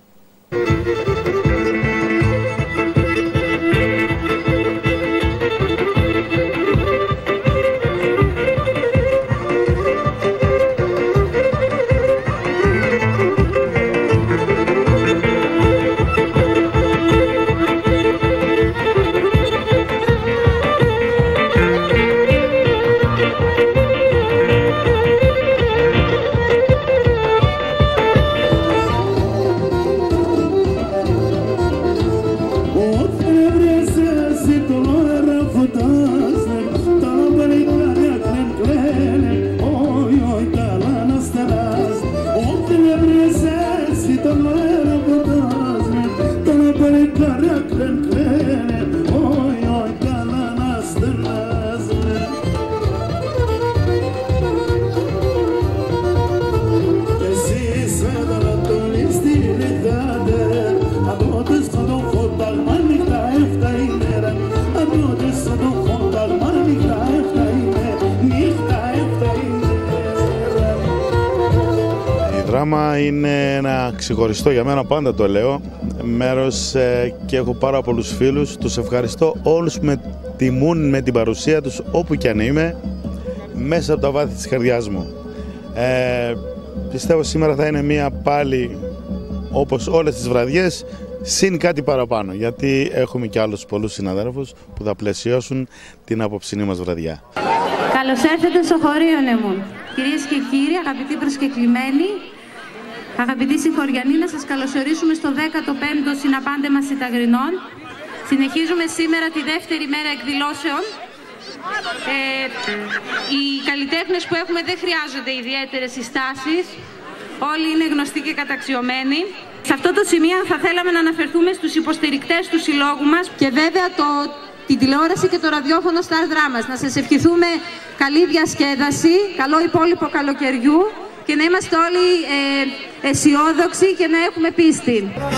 S20: Δράμα είναι ένα ξεχωριστό, για μένα πάντα το λέω, μέρος ε, και έχω πάρα πολλούς φίλους. Τους ευχαριστώ όλους που με τιμούν με την παρουσία τους όπου και αν είμαι, μέσα από τα βάθη της καρδιάς μου. Ε, πιστεύω σήμερα θα είναι μία πάλι όπως όλες τις βραδιές, συν κάτι παραπάνω, γιατί έχουμε και άλλους πολλούς συναδέλφους που θα πλαισιώσουν την απόψινή μας βραδιά.
S21: Καλώς έρθετε στο χωρίο Νεμούν. Κυρίες και κύριοι, αγαπητοί προσκεκλημένοι, αγαπητοί συγχωριανοί, να σας καλωσορίσουμε στο δέκατο πέμπτο συναπάντεμα Ιταγρινών. Συνεχίζουμε σήμερα τη δεύτερη μέρα εκδηλώσεων. Ε, οι καλλιτέχνες που έχουμε δεν χρειάζονται ιδιαίτερες συστάσεις. Όλοι είναι γνωστοί και καταξιωμένοι. Σε αυτό το σημείο θα θέλαμε να αναφερθούμε στους υποστηρικτές του συλλόγου μας και βέβαια το, την τηλεόραση και το ραδιόφωνο Star Dramas. Να σας ευχηθούμε καλή διασκέδαση, καλό υπόλοιπο καλοκαιριού και να είμαστε όλοι ε, αισιόδοξοι και να έχουμε πίστη.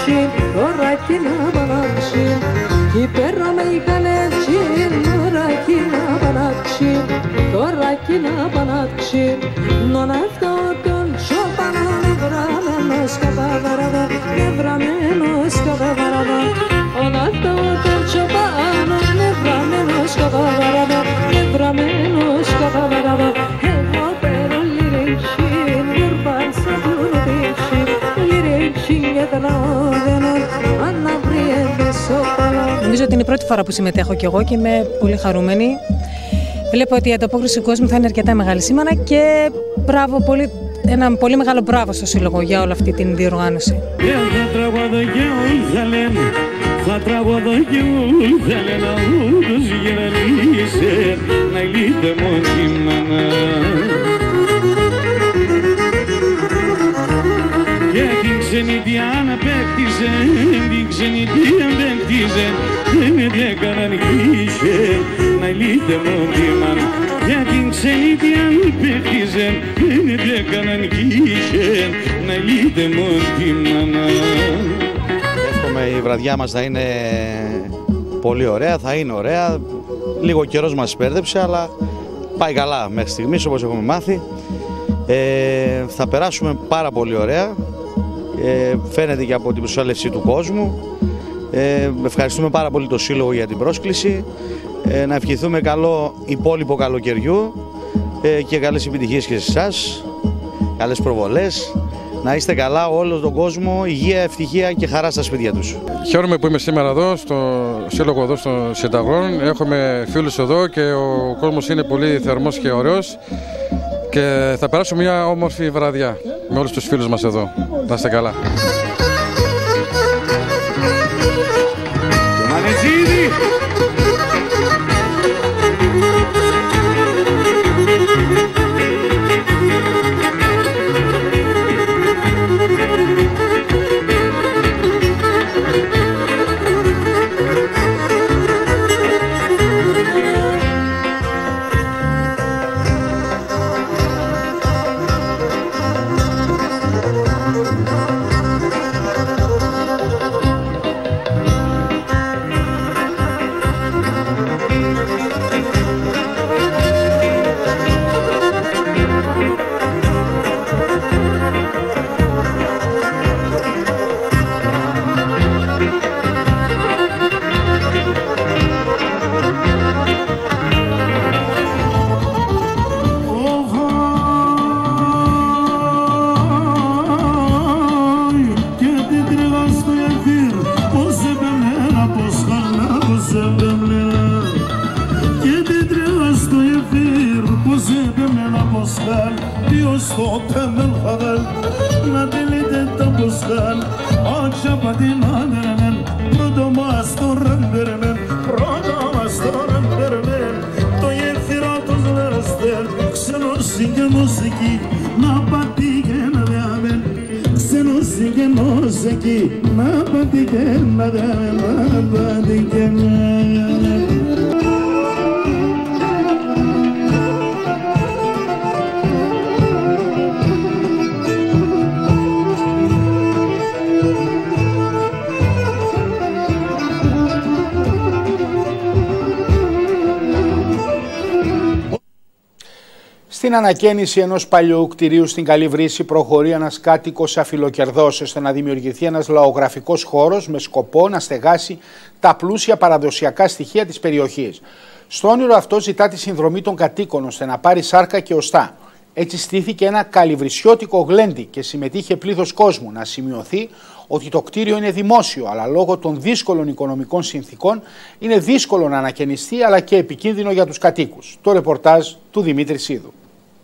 S22: Νομίζω ότι είναι η πρώτη φορά που συμμετέχω κι εγώ και είμαι πολύ χαρούμενη. Βλέπω ότι η ανταπόκριση του κόσμου θα είναι αρκετά μεγάλη σήμερα και μπράβο, πολύ, ένα πολύ μεγάλο μπράβο στο Σύλλογο για όλη αυτή την διοργάνωση. Θα τραγωδώ κι ούλθαλε να ούτως γυραλίσε να λύτε μόνιμανα. Και την ξενιτιά να παίκτησε, την ξενιτιά παίκτησε, δεν με έκαναν γύσε να λύτε μόνιμανα. Και την ξενιτιά παίκτησε, δεν με έκαναν γύσε να λύτε μόνιμανα.
S23: Η βραδιά μας θα είναι πολύ ωραία, θα είναι ωραία. Λίγο καιρός μας πέρδεψε, αλλά πάει καλά μέχρι στιγμής όπως έχουμε μάθει. Ε, θα περάσουμε πάρα πολύ ωραία. Ε, φαίνεται και από την προσέλευση του κόσμου. Ε, ευχαριστούμε πάρα πολύ το Σύλλογο για την πρόσκληση. Ε, να ευχηθούμε καλό υπόλοιπο καλοκαιριού ε, και καλές επιτυχίες και σε εσάς. Καλές προβολές. Να είστε καλά όλο τον κόσμο, υγεία, ευτυχία και χαρά στα σπίτια τους.
S24: Χαίρομαι που είμαι σήμερα εδώ, στο Σύλλογο εδώ στο Ιταγρών. Έχουμε φίλους εδώ και ο κόσμος είναι πολύ θερμός και ωραίος. Και θα περάσουμε μια όμορφη βραδιά με όλους τους φίλους μας εδώ. Να είστε καλά.
S22: buscan Ocha patinanen Proto mastoran vermen Proto mastoran vermen To jefiratos versten Ξενοσύγε μουσική Να πατήγαινα δεάμεν Ξενοσύγε μουσική Να πατήγαινα δεάμεν Να πατήγαινα.
S1: Στην ανακαίνιση ενός παλιού κτηρίου στην Καλή Βρύση προχωρεί ένας κάτοικος αφιλοκερδός ώστε να δημιουργηθεί ένας λαογραφικός χώρος με σκοπό να στεγάσει τα πλούσια παραδοσιακά στοιχεία της περιοχής. Στο όνειρο αυτό ζητά τη συνδρομή των κατοίκων ώστε να πάρει σάρκα και οστά. Έτσι στήθηκε ένα καλυβρυσιώτικο γλέντι και συμμετείχε πλήθος κόσμου. Να σημειωθεί ότι το κτίριο είναι δημόσιο, αλλά λόγω των δύσκολων οικονομικών συνθήκων είναι δύσκολο να ανακαινιστεί αλλά και επικίνδυνο για τους κατοίκους. Το ρεπορτάζ του Δημήτρη Σίδου.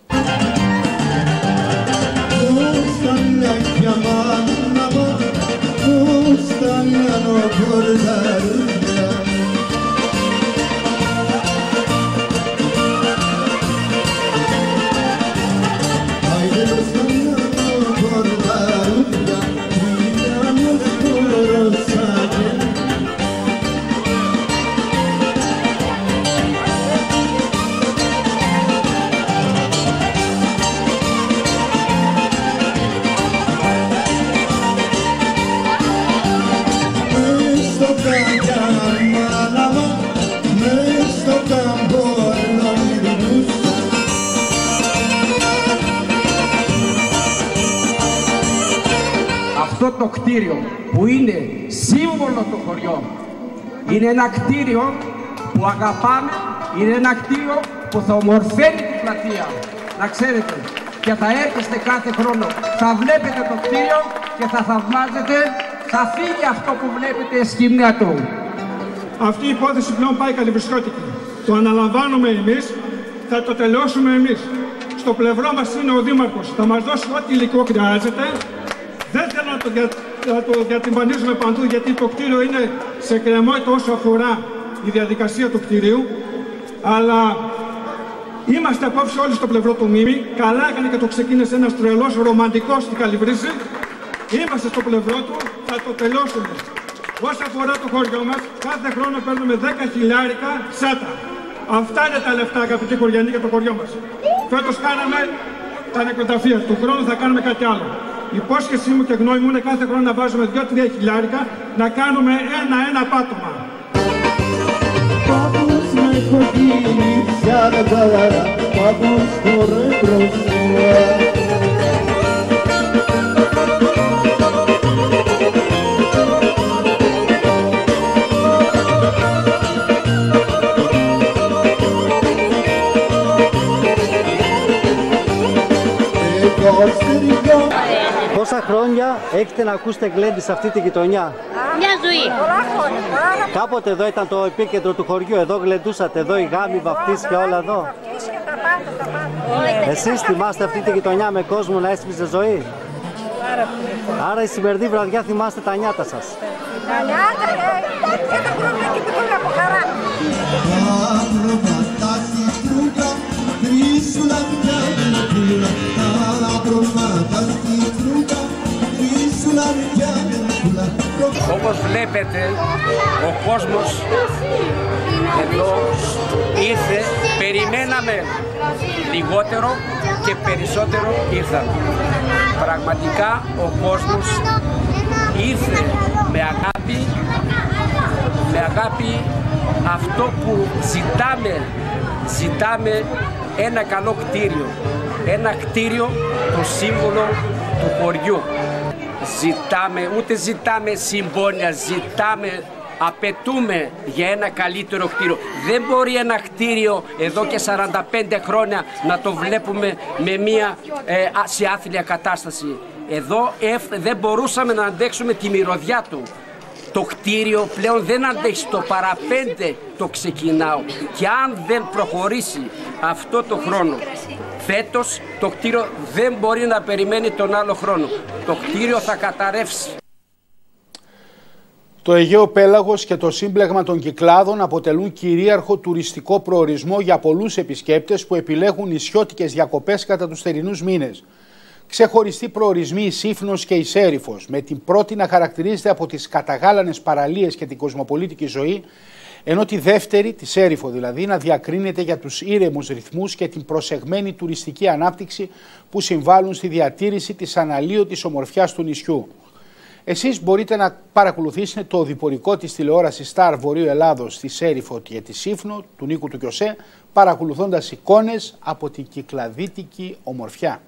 S2: Αυτό το κτίριο που είναι σύμβολο του χωριού, είναι ένα κτίριο που αγαπάμε, είναι ένα κτίριο που θα ομορφαίνει την πλατεία. Να ξέρετε, και θα έρχεστε κάθε χρόνο, θα βλέπετε το κτίριο και θα θαυμάζετε, θα φύγει αυτό που βλέπετε σκηνία του.
S3: Αυτή η υπόθεση πλέον πάει καλυβρυσιώτικη. Το αναλαμβάνουμε εμείς, θα το τελειώσουμε εμείς. Στο πλευρό μας είναι ο Δήμαρχος, θα μας δώσει ό,τι υλικό χρειάζεται. Δεν θέλω να το, δια, να το διατυμπανίζουμε παντού, γιατί το κτίριο είναι σε κρεμότητα όσο αφορά η διαδικασία του κτιρίου. Αλλά είμαστε απόψε όλοι στο πλευρό του Μίμη. Καλά έκανε και το ξεκίνησε ένας τρελός ρομαντικός στην Καλυβρύση. Είμαστε στο πλευρό του, θα το τελειώσουμε. Όσο αφορά το χωριό μας, κάθε χρόνο παίρνουμε δέκα χιλιάρικα σάτα. Αυτά είναι τα λεφτά, αγαπητοί χωριανοί, για το χωριό μας. Φέτος κάναμε τα νεκροταφεία, του χρόνου θα κάνουμε κάτι άλλο. Η υπόσχεσή μου και γνώμη μου είναι κάθε χρόνο να βάζουμε δύο τρία χιλιάρικα, να κάνουμε ένα-ένα πάτωμα.
S4: Πόσα χρόνια έχετε να ακούσετε γλέντι σε αυτή τη γειτονιά?
S10: Μια ζωή.
S4: Κάποτε εδώ ήταν το επίκεντρο του χωριού, εδώ γλεντούσατε, εδώ οι γάμοι, βαφτίσια, όλα εδώ. Εσείς θυμάστε αυτή τη γειτονιά με κόσμο να έσπιζε ζωή? Άρα η σημερινή βραδιά θυμάστε τα νιάτα σας.
S6: Τα νιάτα, δεν τα χρόνια και πετούν από χαρά.
S2: Όπως βλέπετε, ο κόσμος εδώ ήρθε, περιμέναμε λιγότερο και περισσότερο ήρθαν. Πραγματικά ο κόσμος ήρθε με αγάπη, με αγάπη αυτό που ζητάμε, ζητάμε ένα καλό κτίριο, ένα κτίριο το σύμβολο του χωριού. Ζητάμε, ούτε ζητάμε συμπόνια, ζητάμε, απαιτούμε για ένα καλύτερο κτίριο. Δεν μπορεί ένα κτίριο εδώ και σαράντα πέντε χρόνια να το βλέπουμε με μία ε, σε άθλια κατάσταση. Εδώ ε, δεν μπορούσαμε να αντέξουμε τη μυρωδιά του. Το κτίριο πλέον δεν αντέχει, το παραπέντε το ξεκινάω. Και αν δεν προχωρήσει αυτό το χρόνο, Φέτος το κτίριο δεν μπορεί να περιμένει τον άλλο χρόνο. Το κτίριο θα καταρρεύσει.
S1: Το Αιγαίο Πέλαγος και το σύμπλεγμα των Κυκλάδων αποτελούν κυρίαρχο τουριστικό προορισμό για πολλούς επισκέπτες που επιλέγουν νησιώτικες διακοπές κατά τους θερινούς μήνες. Ξεχωριστοί προορισμοί η Σύφνος και η Σέριφος, με την πρώτη να χαρακτηρίζεται από τις καταγάλανες παραλίες και την κοσμοπολίτικη ζωή, ενώ τη δεύτερη, τη Σέριφο δηλαδή, να διακρίνεται για τους ήρεμους ρυθμούς και την προσεγμένη τουριστική ανάπτυξη που συμβάλλουν στη διατήρηση της αναλύωτης ομορφιάς του νησιού. Εσείς μπορείτε να παρακολουθήσετε το οδηπορικό της τηλεόρασης Star Βορείου Ελλάδος στη Σέριφο και τη Σύφνο του Νίκου του Κιωσέ, παρακολουθώντας εικόνες από την κυκλαδίτικη ομορφιά.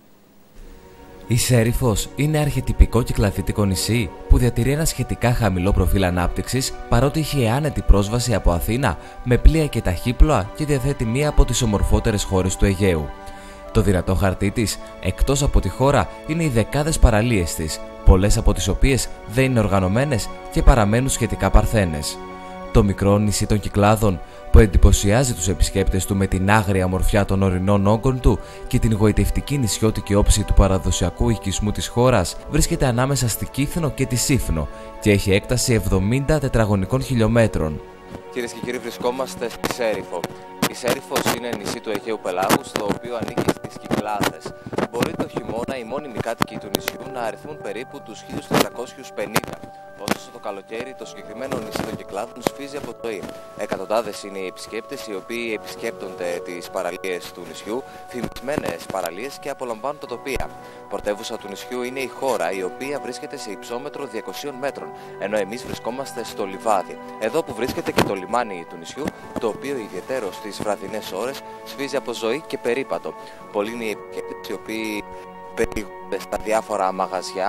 S17: Η Σέριφος είναι αρχετυπικό κυκλαδίτικο νησί που διατηρεί ένα σχετικά χαμηλό προφίλ ανάπτυξης, παρότι είχε άνετη πρόσβαση από Αθήνα με πλοία και ταχύπλοα και διαθέτει μία από τις ομορφότερες χώρες του Αιγαίου. Το δυνατό χαρτί της, εκτός από τη χώρα, είναι οι δεκάδες παραλίες της, πολλές από τις οποίες δεν είναι οργανωμένες και παραμένουν σχετικά παρθένες. Το μικρό νησί των Κυκλάδων, που εντυπωσιάζει τους επισκέπτες του με την άγρια ομορφιά των ορεινών όγκων του και την γοητευτική νησιώτικη όψη του παραδοσιακού οικισμού της χώρας, βρίσκεται ανάμεσα στη Κύθνο και τη Σύφνο και έχει έκταση εβδομήντα τετραγωνικών χιλιόμετρων.
S5: Κυρίες και κύριοι, βρισκόμαστε στη Σέριφο. Η Σέριφος είναι νησί του Αιγαίου Πελάγου, στο οποίο ανήκει στις Κυκλάδες. Μπορεί το χειμώνα οι μόνιμοι κάτοικοι του νησιού να αριθμούν περίπου τους χίλιους τετρακόσιους πενήντα. Ωστόσο το καλοκαίρι το συγκεκριμένο νησί των Κυκλάδων σφίζει από το ΙΜ. Εκατοντάδες είναι οι επισκέπτες οι οποίοι επισκέπτονται τις παραλίες του νησιού, φημισμένες παραλίες, και απολαμβάνουν τα τοπία. Πρωτεύουσα του νησιού είναι η χώρα, η οποία βρίσκεται σε υψόμετρο διακοσίων μέτρων, ενώ εμείς βρισκόμαστε στο λιβάδι. Εδώ που βρίσκεται και το λιμάνι του νησιού, το οποίο ιδιαιτέρως στις βραδινές ώρες σφίζει από ζωή και περίπατο. Πολλοί είναι οι επισκέπτες οι οποίοι περιηγούνται στα διάφορα μαγαζιά,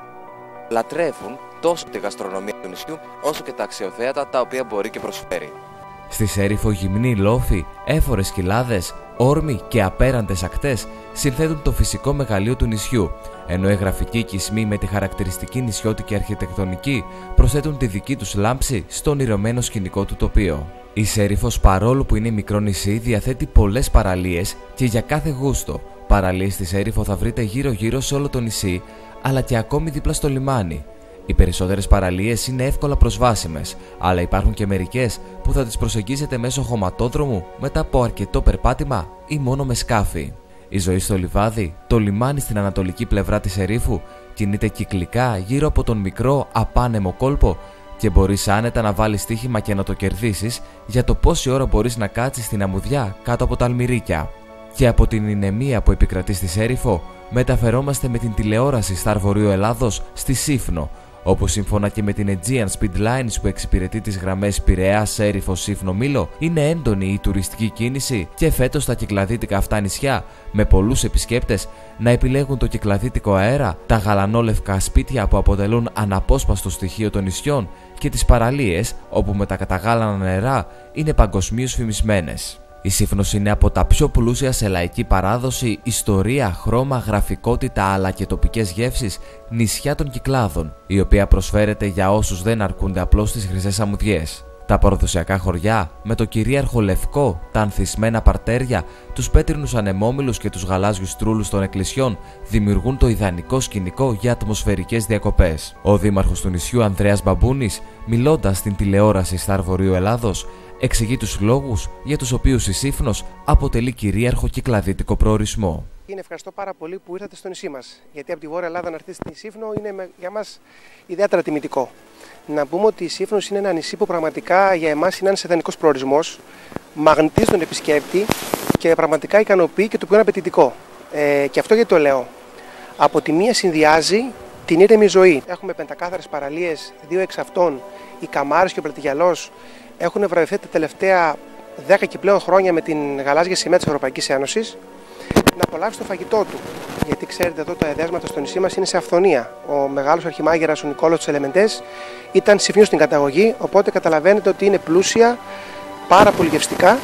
S5: λατρεύουν τόσο τη γαστρονομία του νησιού όσο και τα αξιοθέατα τα οποία μπορεί και προσφέρει.
S17: Στη Σέριφο γυμνοί λόφοι, έφορες κοιλάδες, όρμοι και απέραντες ακτές συνθέτουν το φυσικό μεγαλείο του νησιού, ενώ οι γραφικοί οικισμοί με τη χαρακτηριστική νησιώτικη αρχιτεκτονική προσθέτουν τη δική τους λάμψη στο ονειρωμένο σκηνικό του τοπίο. Η Σέριφος, παρόλο που είναι μικρό νησί, διαθέτει πολλές παραλίες και για κάθε γούστο. Παραλίες στη Σέριφο θα βρείτε γύρω-γύρω σε όλο το νησί, αλλά και ακόμη δίπλα στο λιμάνι. Οι περισσότερες παραλίες είναι εύκολα προσβάσιμες, αλλά υπάρχουν και μερικές που θα τις προσεγγίσετε μέσω χωματόδρομου μετά από αρκετό περπάτημα ή μόνο με σκάφη. Η ζωή στο λιβάδι, το λιμάνι στην ανατολική πλευρά της ερήφου, κινείται κυκλικά γύρω από τον μικρό απάνεμο κόλπο και μπορείς άνετα να βάλεις στοίχημα και να το κερδίσεις για το πόση ώρα μπορείς να κάτσεις στην αμμουδιά κάτω από τα αλμυρίκια. Και από την ηνεμία που επικρατεί στη Σέριφο, μεταφερόμαστε με την τηλεόραση Star Βορείου Ελλάδος στη Σύφνο, όπου σύμφωνα και με την Aegean Speed Lines που εξυπηρετεί τις γραμμές Πειραιά, Σέριφο, Σύφνο, Μήλο, είναι έντονη η τουριστική κίνηση και φέτος τα κυκλαδίτικα αυτά νησιά, με πολλούς επισκέπτες να επιλέγουν το κυκλαδίτικο αέρα, τα γαλανόλευκα σπίτια που αποτελούν αναπόσπαστο στοιχείο των νησιών και τις παραλίες, όπου με τα καταγάλανα νερά είναι παγκοσμίως φημισμένες. Η Σύφνος είναι από τα πιο πλούσια σε λαϊκή παράδοση, ιστορία, χρώμα, γραφικότητα αλλά και τοπικές γεύσεις νησιά των Κυκλάδων, η οποία προσφέρεται για όσους δεν αρκούνται απλώς στις χρυσές αμμουδιές. Τα παραδοσιακά χωριά, με το κυρίαρχο λευκό, τα ανθισμένα παρτέρια, τους πέτρινους ανεμόμυλους και τους γαλάζιους τρούλους των εκκλησιών, δημιουργούν το ιδανικό σκηνικό για ατμοσφαιρικές διακοπές. Ο δήμαρχος του νησιού Ανδρέας Μπαμπούνης, μιλώντας στην τηλεόραση Star Βορείου Ελλάδος, εξηγεί τους λόγους για τους οποίους η Σύφνος αποτελεί κυρίαρχο κυκλαδίτικο προορισμό.
S7: Είναι ευχαριστώ πάρα πολύ που ήρθατε στο νησί μας, γιατί από τη Βόρεια Ελλάδα να έρθετε στη Σύφνο είναι για μας ιδιαίτερα τιμητικό. Να πούμε ότι η Σύφνος είναι ένα νησί που πραγματικά για εμάς είναι ένας ιδανικός προορισμός, μαγνητίζει τον επισκέπτη και πραγματικά ικανοποιεί και το πιο απαιτητικό. Ε, και αυτό γιατί το λέω. Από τη μία συνδυάζει την ήρεμη ζωή. Έχουμε πεντακάθαρες παραλίες, δύο εξ αυτών, οι Καμάρες και ο Πλατηγιαλός, έχουν βραβευτεί τα τελευταία δέκα και πλέον χρόνια με την γαλάζια σημαία της Ευρωπαϊκής Ένωσης. Να απολαύσει το φαγητό του. Γιατί ξέρετε, εδώ τα εδέσματα στο νησί μας είναι σε αυθονία. Ο μεγάλος αρχιμάγειρας, ο Νικόλαος τους Ελεμεντές, ήταν Συφνίος στην καταγωγή, οπότε καταλαβαίνετε ότι είναι πλούσια, πάρα πολύ γευστικά.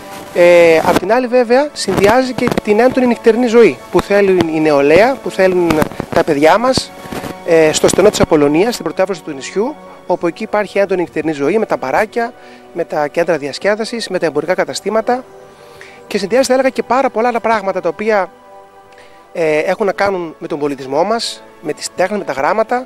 S7: Ε, απ' την άλλη, βέβαια, συνδυάζει και την έντονη νυχτερινή ζωή που θέλουν η νεολαία, που θέλουν τα παιδιά μας, ε, στο στενό της Απολωνίας, στην πρωτεύουσα του νησιού, όπου εκεί υπάρχει έντονη νυχτερινή ζωή με τα μπαράκια, με τα κέντρα διασκέδασης, με τα εμπορικά καταστήματα και συνδυάζει, θα έλεγα, και πάρα πολλά άλλα πράγματα τα οποία ε, έχουν να κάνουν με τον πολιτισμό μας, με τις τέχνες, με τα γράμματα.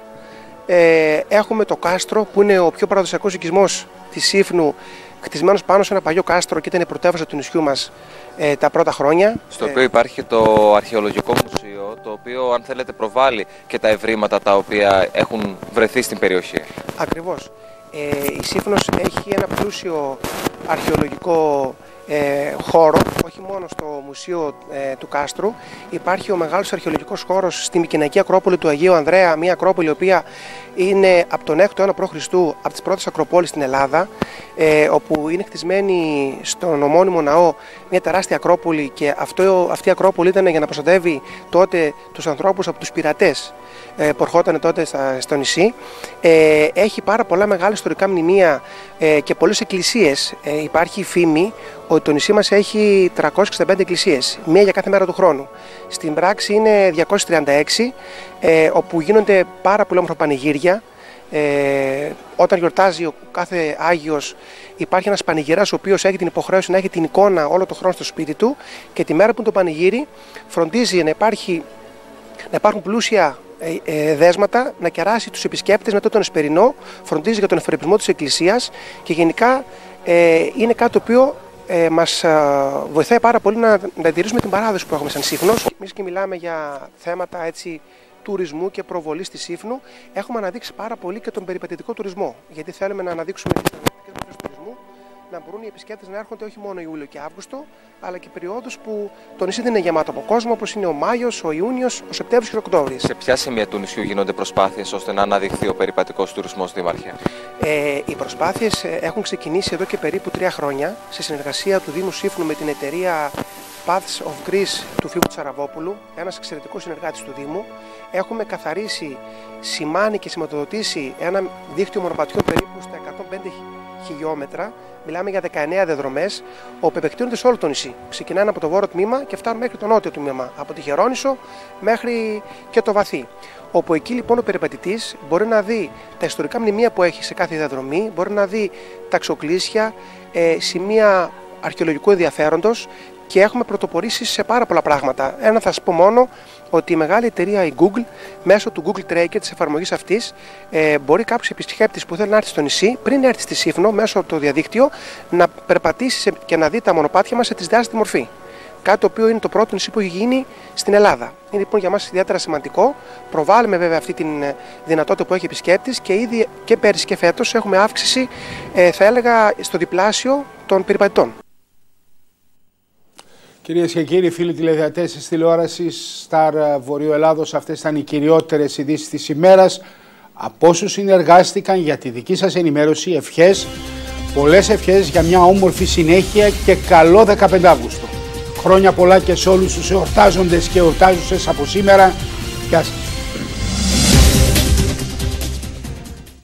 S7: Ε, έχουμε το κάστρο που είναι ο πιο παραδοσιακός οικισμός της Σύφνου, χτισμένος πάνω σε ένα παλιό κάστρο και ήταν η πρωτεύουσα του νησιού μας ε, τα πρώτα χρόνια.
S5: Στο οποίο υπάρχει και το αρχαιολογικό μουσείο, το οποίο αν θέλετε προβάλλει και τα ευρήματα τα οποία έχουν βρεθεί στην περιοχή.
S7: Ακριβώς. Ε, η Σύφνος έχει ένα πλούσιο αρχαιολογικό ε, χώρο, όχι μόνο στο Μουσείο ε, του Κάστρου. Υπάρχει ο μεγάλος αρχαιολογικός χώρος στη Μικεναϊκή Ακρόπολη του Αγίου Ανδρέα, μια ακρόπολη η οποία είναι από τον έκτο αιώνα προ Χριστού, από τις πρώτες ακροπόλεις στην Ελλάδα, ε, όπου είναι χτισμένη στον ομώνυμο ναό μια τεράστια ακρόπολη και αυτό, αυτή η ακρόπολη ήταν για να προστατεύει τότε τους ανθρώπους από τους πειρατές ε, που ερχόταν τότε στα, στο νησί. Ε, έχει πάρα πολλά μεγάλα ιστορικά μνημεία ε, και πολλές εκκλησίες. Ε, υπάρχει η φήμη ότι το νησί μας έχει τριακόσιες εξήντα πέντε εκκλησίες, μία για κάθε μέρα του χρόνου. Στην πράξη είναι διακόσιες τριάντα έξι, ε, όπου γίνονται πάρα πολλά όμορφα πανηγύρια. Ε, όταν γιορτάζει ο κάθε Άγιος υπάρχει ένας πανηγυράς ο οποίος έχει την υποχρέωση να έχει την εικόνα όλο τον χρόνο στο σπίτι του και τη μέρα που είναι το πανηγύρι φροντίζει να, υπάρχει, να υπάρχουν πλούσια ε, ε, δέσματα, να κεράσει τους επισκέπτες μετά τον εσπερινό, φροντίζει για τον εφερειπισμό της εκκλησίας και γενικά ε, είναι κάτι το οποίο Ε, μας α, βοηθάει πάρα πολύ να, να διατηρήσουμε την παράδοση που έχουμε σαν Σύφνος. Εμείς και μιλάμε για θέματα έτσι, τουρισμού και προβολής της Σύφνου. Έχουμε αναδείξει πάρα πολύ και τον περιπατητικό τουρισμό. Γιατί θέλουμε να αναδείξουμε τις αναδεικτικές μορφές τουρισμού, να μπορούν οι επισκέπτες να έρχονται όχι μόνο Ιούλιο και Αύγουστο, αλλά και περιόδους που το νησί δεν είναι γεμάτο από κόσμο, όπως είναι ο Μάιος, ο Ιούνιος, ο Σεπτέμβριος και ο Οκτώβρης.
S5: Σε ποια σημεία του νησιού γίνονται προσπάθειες ώστε να αναδειχθεί ο περιπατικός τουρισμός, Δήμαρχε?
S7: Ε, οι προσπάθειες έχουν ξεκινήσει εδώ και περίπου τρία χρόνια σε συνεργασία του Δήμου Σύφνου με την εταιρεία Paths of Greece του Φίβου Τσαραβόπουλου, ένας εξαιρετικός συνεργάτης του Δήμου. Έχουμε καθαρίσει, σημάνει και σηματοδοτήσει ένα δίκτυο μονοπατιών περίπου στα εκατόν πέντε χιλιόμετρα. Μιλάμε για δεκαεννέα διαδρομές, όπου επεκτείνονται σε όλο το νησί. Ξεκινάνε από το βόρειο τμήμα και φτάνουν μέχρι το νότιο τμήμα, από τη Χερόνησο μέχρι και το Βαθύ. Όπου εκεί λοιπόν ο περιπατητής μπορεί να δει τα ιστορικά μνημεία που έχει σε κάθε διαδρομή, μπορεί να δει ταξοκλήσια, ε, σημεία αρχαιολογικού ενδιαφέροντος και έχουμε πρωτοπορήσει σε πάρα πολλά πράγματα. Ένα θα σας πω μόνο ότι η μεγάλη εταιρεία η Google, μέσω του Google Tracker, της εφαρμογής αυτής, ε, μπορεί κάποιος επισκέπτης που θέλει να έρθει στο νησί, πριν έρθει στη Σύφνο, μέσω από το διαδίκτυο, να περπατήσει και να δει τα μονοπάτια μας σε τρισδιάστατη μορφή. Κάτι το οποίο είναι το πρώτο νησί που έχει γίνει στην Ελλάδα. Είναι λοιπόν για μας ιδιαίτερα σημαντικό. Προβάλλουμε βέβαια αυτή τη δυνατότητα που έχει επισκέπτης και ήδη και πέρυσι και φέτος έχουμε αύξηση, ε, θα έλεγα, στο διπλάσιο των περιπατητών.
S1: Κυρίες και κύριοι, φίλοι τηλεδιατές της τηλεόρασης Star Βορείου Ελλάδος, αυτές ήταν οι κυριότερες ειδήσεις της ημέρας. Από όσους συνεργάστηκαν για τη δική σας ενημέρωση, ευχές, πολλές ευχές για μια όμορφη συνέχεια και καλό δεκαπέντε Αυγούστου. Χρόνια πολλά και σε όλους τους εορτάζοντες και εορτάζουσες από σήμερα. Γεια σας.